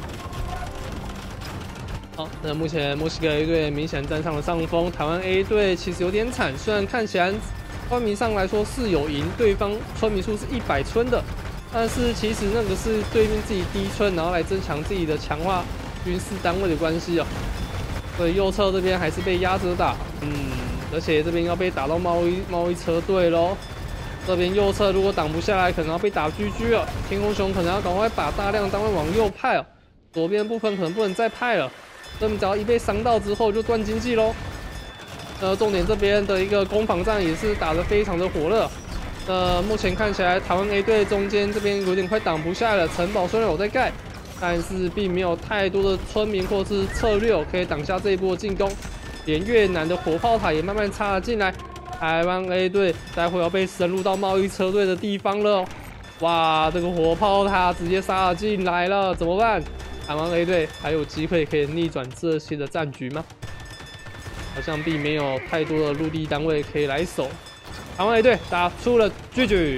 好，那目前墨西哥 A 队明显占上了上风，台湾 A 队其实有点惨，虽然看起来村民上来说是有赢，对方村民数是100村的，但是其实那个是对面自己低村，然后来增强自己的强化军事单位的关系所以右侧这边还是被压着打，而且这边要被打到贸易车队咯。这边右侧如果挡不下来，可能要被打GG了。天空熊可能要赶快把大量单位往右派左边部分可能不能再派了。他们只要一被伤到之后就断经济咯。重点这边的一个攻防战也是打得非常的火热。目前看起来台湾 A 队中间这边有点快挡不下来了，城堡虽然有在盖，但是并没有太多的村民或是策略可以挡下这一波进攻。连越南的火炮塔也慢慢插了进来。台湾 A 队待会要被深入到贸易车队的地方了。哇，这个火炮塔直接杀了进来了，怎么办？台湾 A 队还有机会可以逆转这些的战局吗？好像并没有太多的陆地单位可以来守。台湾 A 队打出了GG。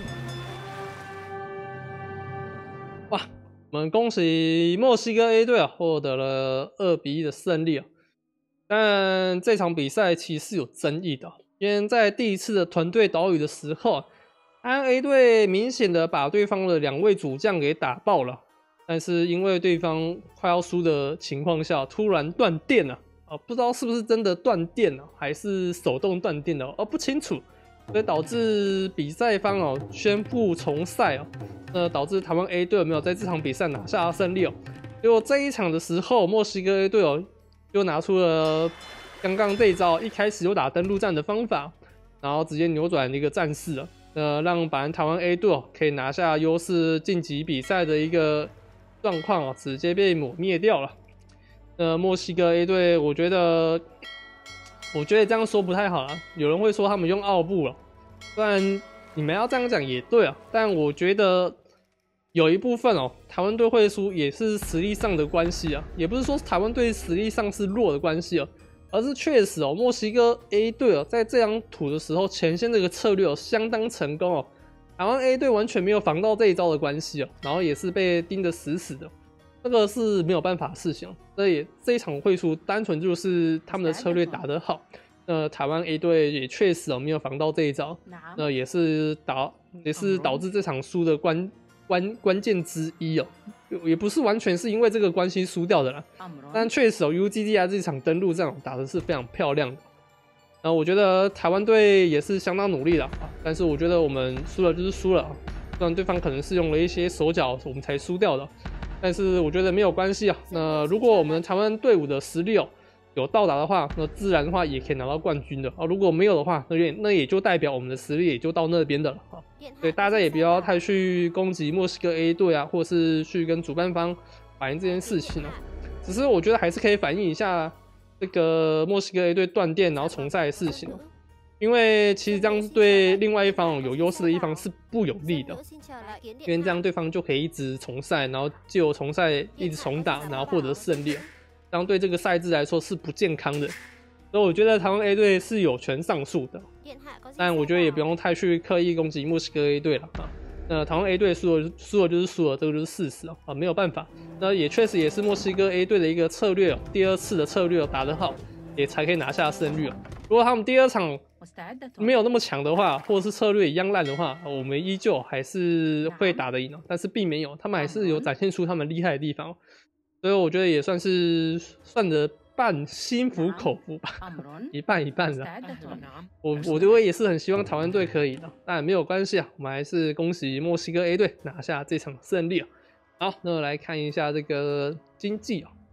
哇，我们恭喜墨西哥 A 队获得了2比1的胜利但这场比赛其实是有争议的，因为在第一次的团队岛屿的时候，台湾 A 队明显的把对方的2位主将给打爆了，但是因为对方快要输的情况下，突然断电了不知道是不是真的断电了，还是手动断电了不清楚，所以导致比赛方宣布重赛导致台湾 A 队没有在这场比赛拿下胜利结果这一场的时候，墨西哥 A 队就拿出了刚刚这一招，一开始就打登陆战的方法，然后直接扭转一个战事让本来台湾 A 队可以拿下优势晋级比赛的一个状况直接被抹灭掉了。墨西哥 A 队，我觉得这样说不太好有人会说他们用奥布了，虽然你们要这样讲也对但我觉得有一部分台湾队会输也是实力上的关系也不是说台湾队实力上是弱的关系而是确实墨西哥 A 队在这张图的时候，前线这个策略相当成功台湾 A 队完全没有防到这一招的关系然后也是被盯得死死的，这个是没有办法的事情所以这一场会输单纯就是他们的策略打得好。台湾 A 队也确实没有防到这一招，也是导致这场输的关键之一也不是完全是因为这个关系输掉的啦，但确实UGDR 这场登陆战打的是非常漂亮的。我觉得台湾队也是相当努力的但是我觉得我们输了就是输了虽然对方可能是用了一些手脚我们才输掉的，但是我觉得没有关系那如果我们台湾队伍的实力有到达的话，那自然的话也可以拿到冠军的如果没有的话，那也就代表我们的实力也就到那边的了所以大家也不要太去攻击墨西哥 A 队或是去跟主办方反映这件事情只是我觉得还是可以反映一下这个墨西哥 A 队断电然后重赛的事情因为其实这样对另外一方有优势的一方是不有利的，因为这样对方就可以一直重赛，然后藉由重赛一直重打，然后获得胜利这样对这个赛制来说是不健康的，所以我觉得台湾 A 队是有权上诉的，但我觉得也不用太去刻意攻击墨西哥 A 队了那台湾 A 队输了就是输了，这个就是事实没有办法。那也确实也是墨西哥 A 队的一个策略第二次的策略打得好，也才可以拿下胜率如果他们第二场没有那么强的话，或者是策略一样烂的话，我们依旧还是会打得赢但是并没有，他们还是有展现出他们厉害的地方。所以我觉得也算得半心服口服吧，一半一半的。我觉得也是很希望台湾队可以的，但没有关系我们还是恭喜墨西哥 A 队拿下这场胜利好，那来看一下这个经济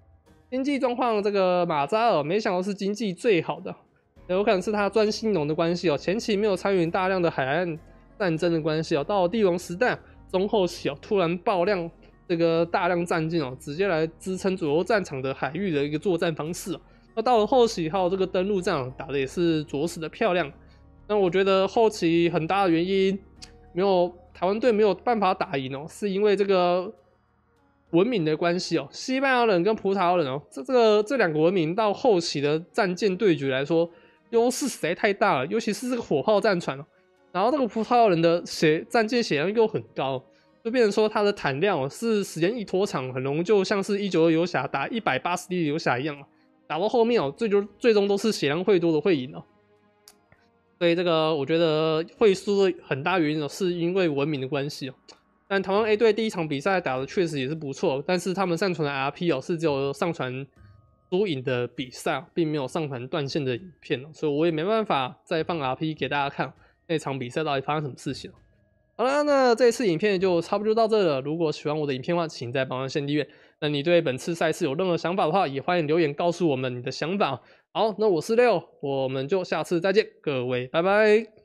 经济状况这个马扎尔没想到是经济最好的，有可能是他专心农的关系哦，前期没有参与大量的海岸战争的关系哦，到了帝王时代中后期哦，突然爆量这个大量战舰哦，直接来支撑左右战场的海域的一个作战方式哦。那到了后期还有这个登陆战打的也是着实的漂亮。那我觉得后期很大的原因台湾队没有办法打赢哦，是因为这个文明的关系哦，西班牙人跟葡萄牙人哦，这两个文明到后期的战舰对决来说，优势实在太大了，尤其是这个火炮战船哦，然后这个葡萄牙人的战舰血量又很高，就变成说它的坦量哦是时间一拖长，很容易就像是192游侠打180滴游侠一样啊，打到后面哦，最终都是血量会多的会赢哦。所以这个我觉得会输的很大原因哦，是因为文明的关系哦。但台湾 A 队第一场比赛打的确实也是不错，但是他们上传的 RP 哦是只有上传输赢的比赛，并没有上传断线的影片哦，所以我也没办法再放 RP 给大家看那场比赛到底发生什么事情。好了，那这次影片就差不多到这了。如果喜欢我的影片的话，请在榜上先订阅。那你对本次赛事有任何想法的话，也欢迎留言告诉我们你的想法。好，那我是Leo，我们就下次再见，各位拜拜。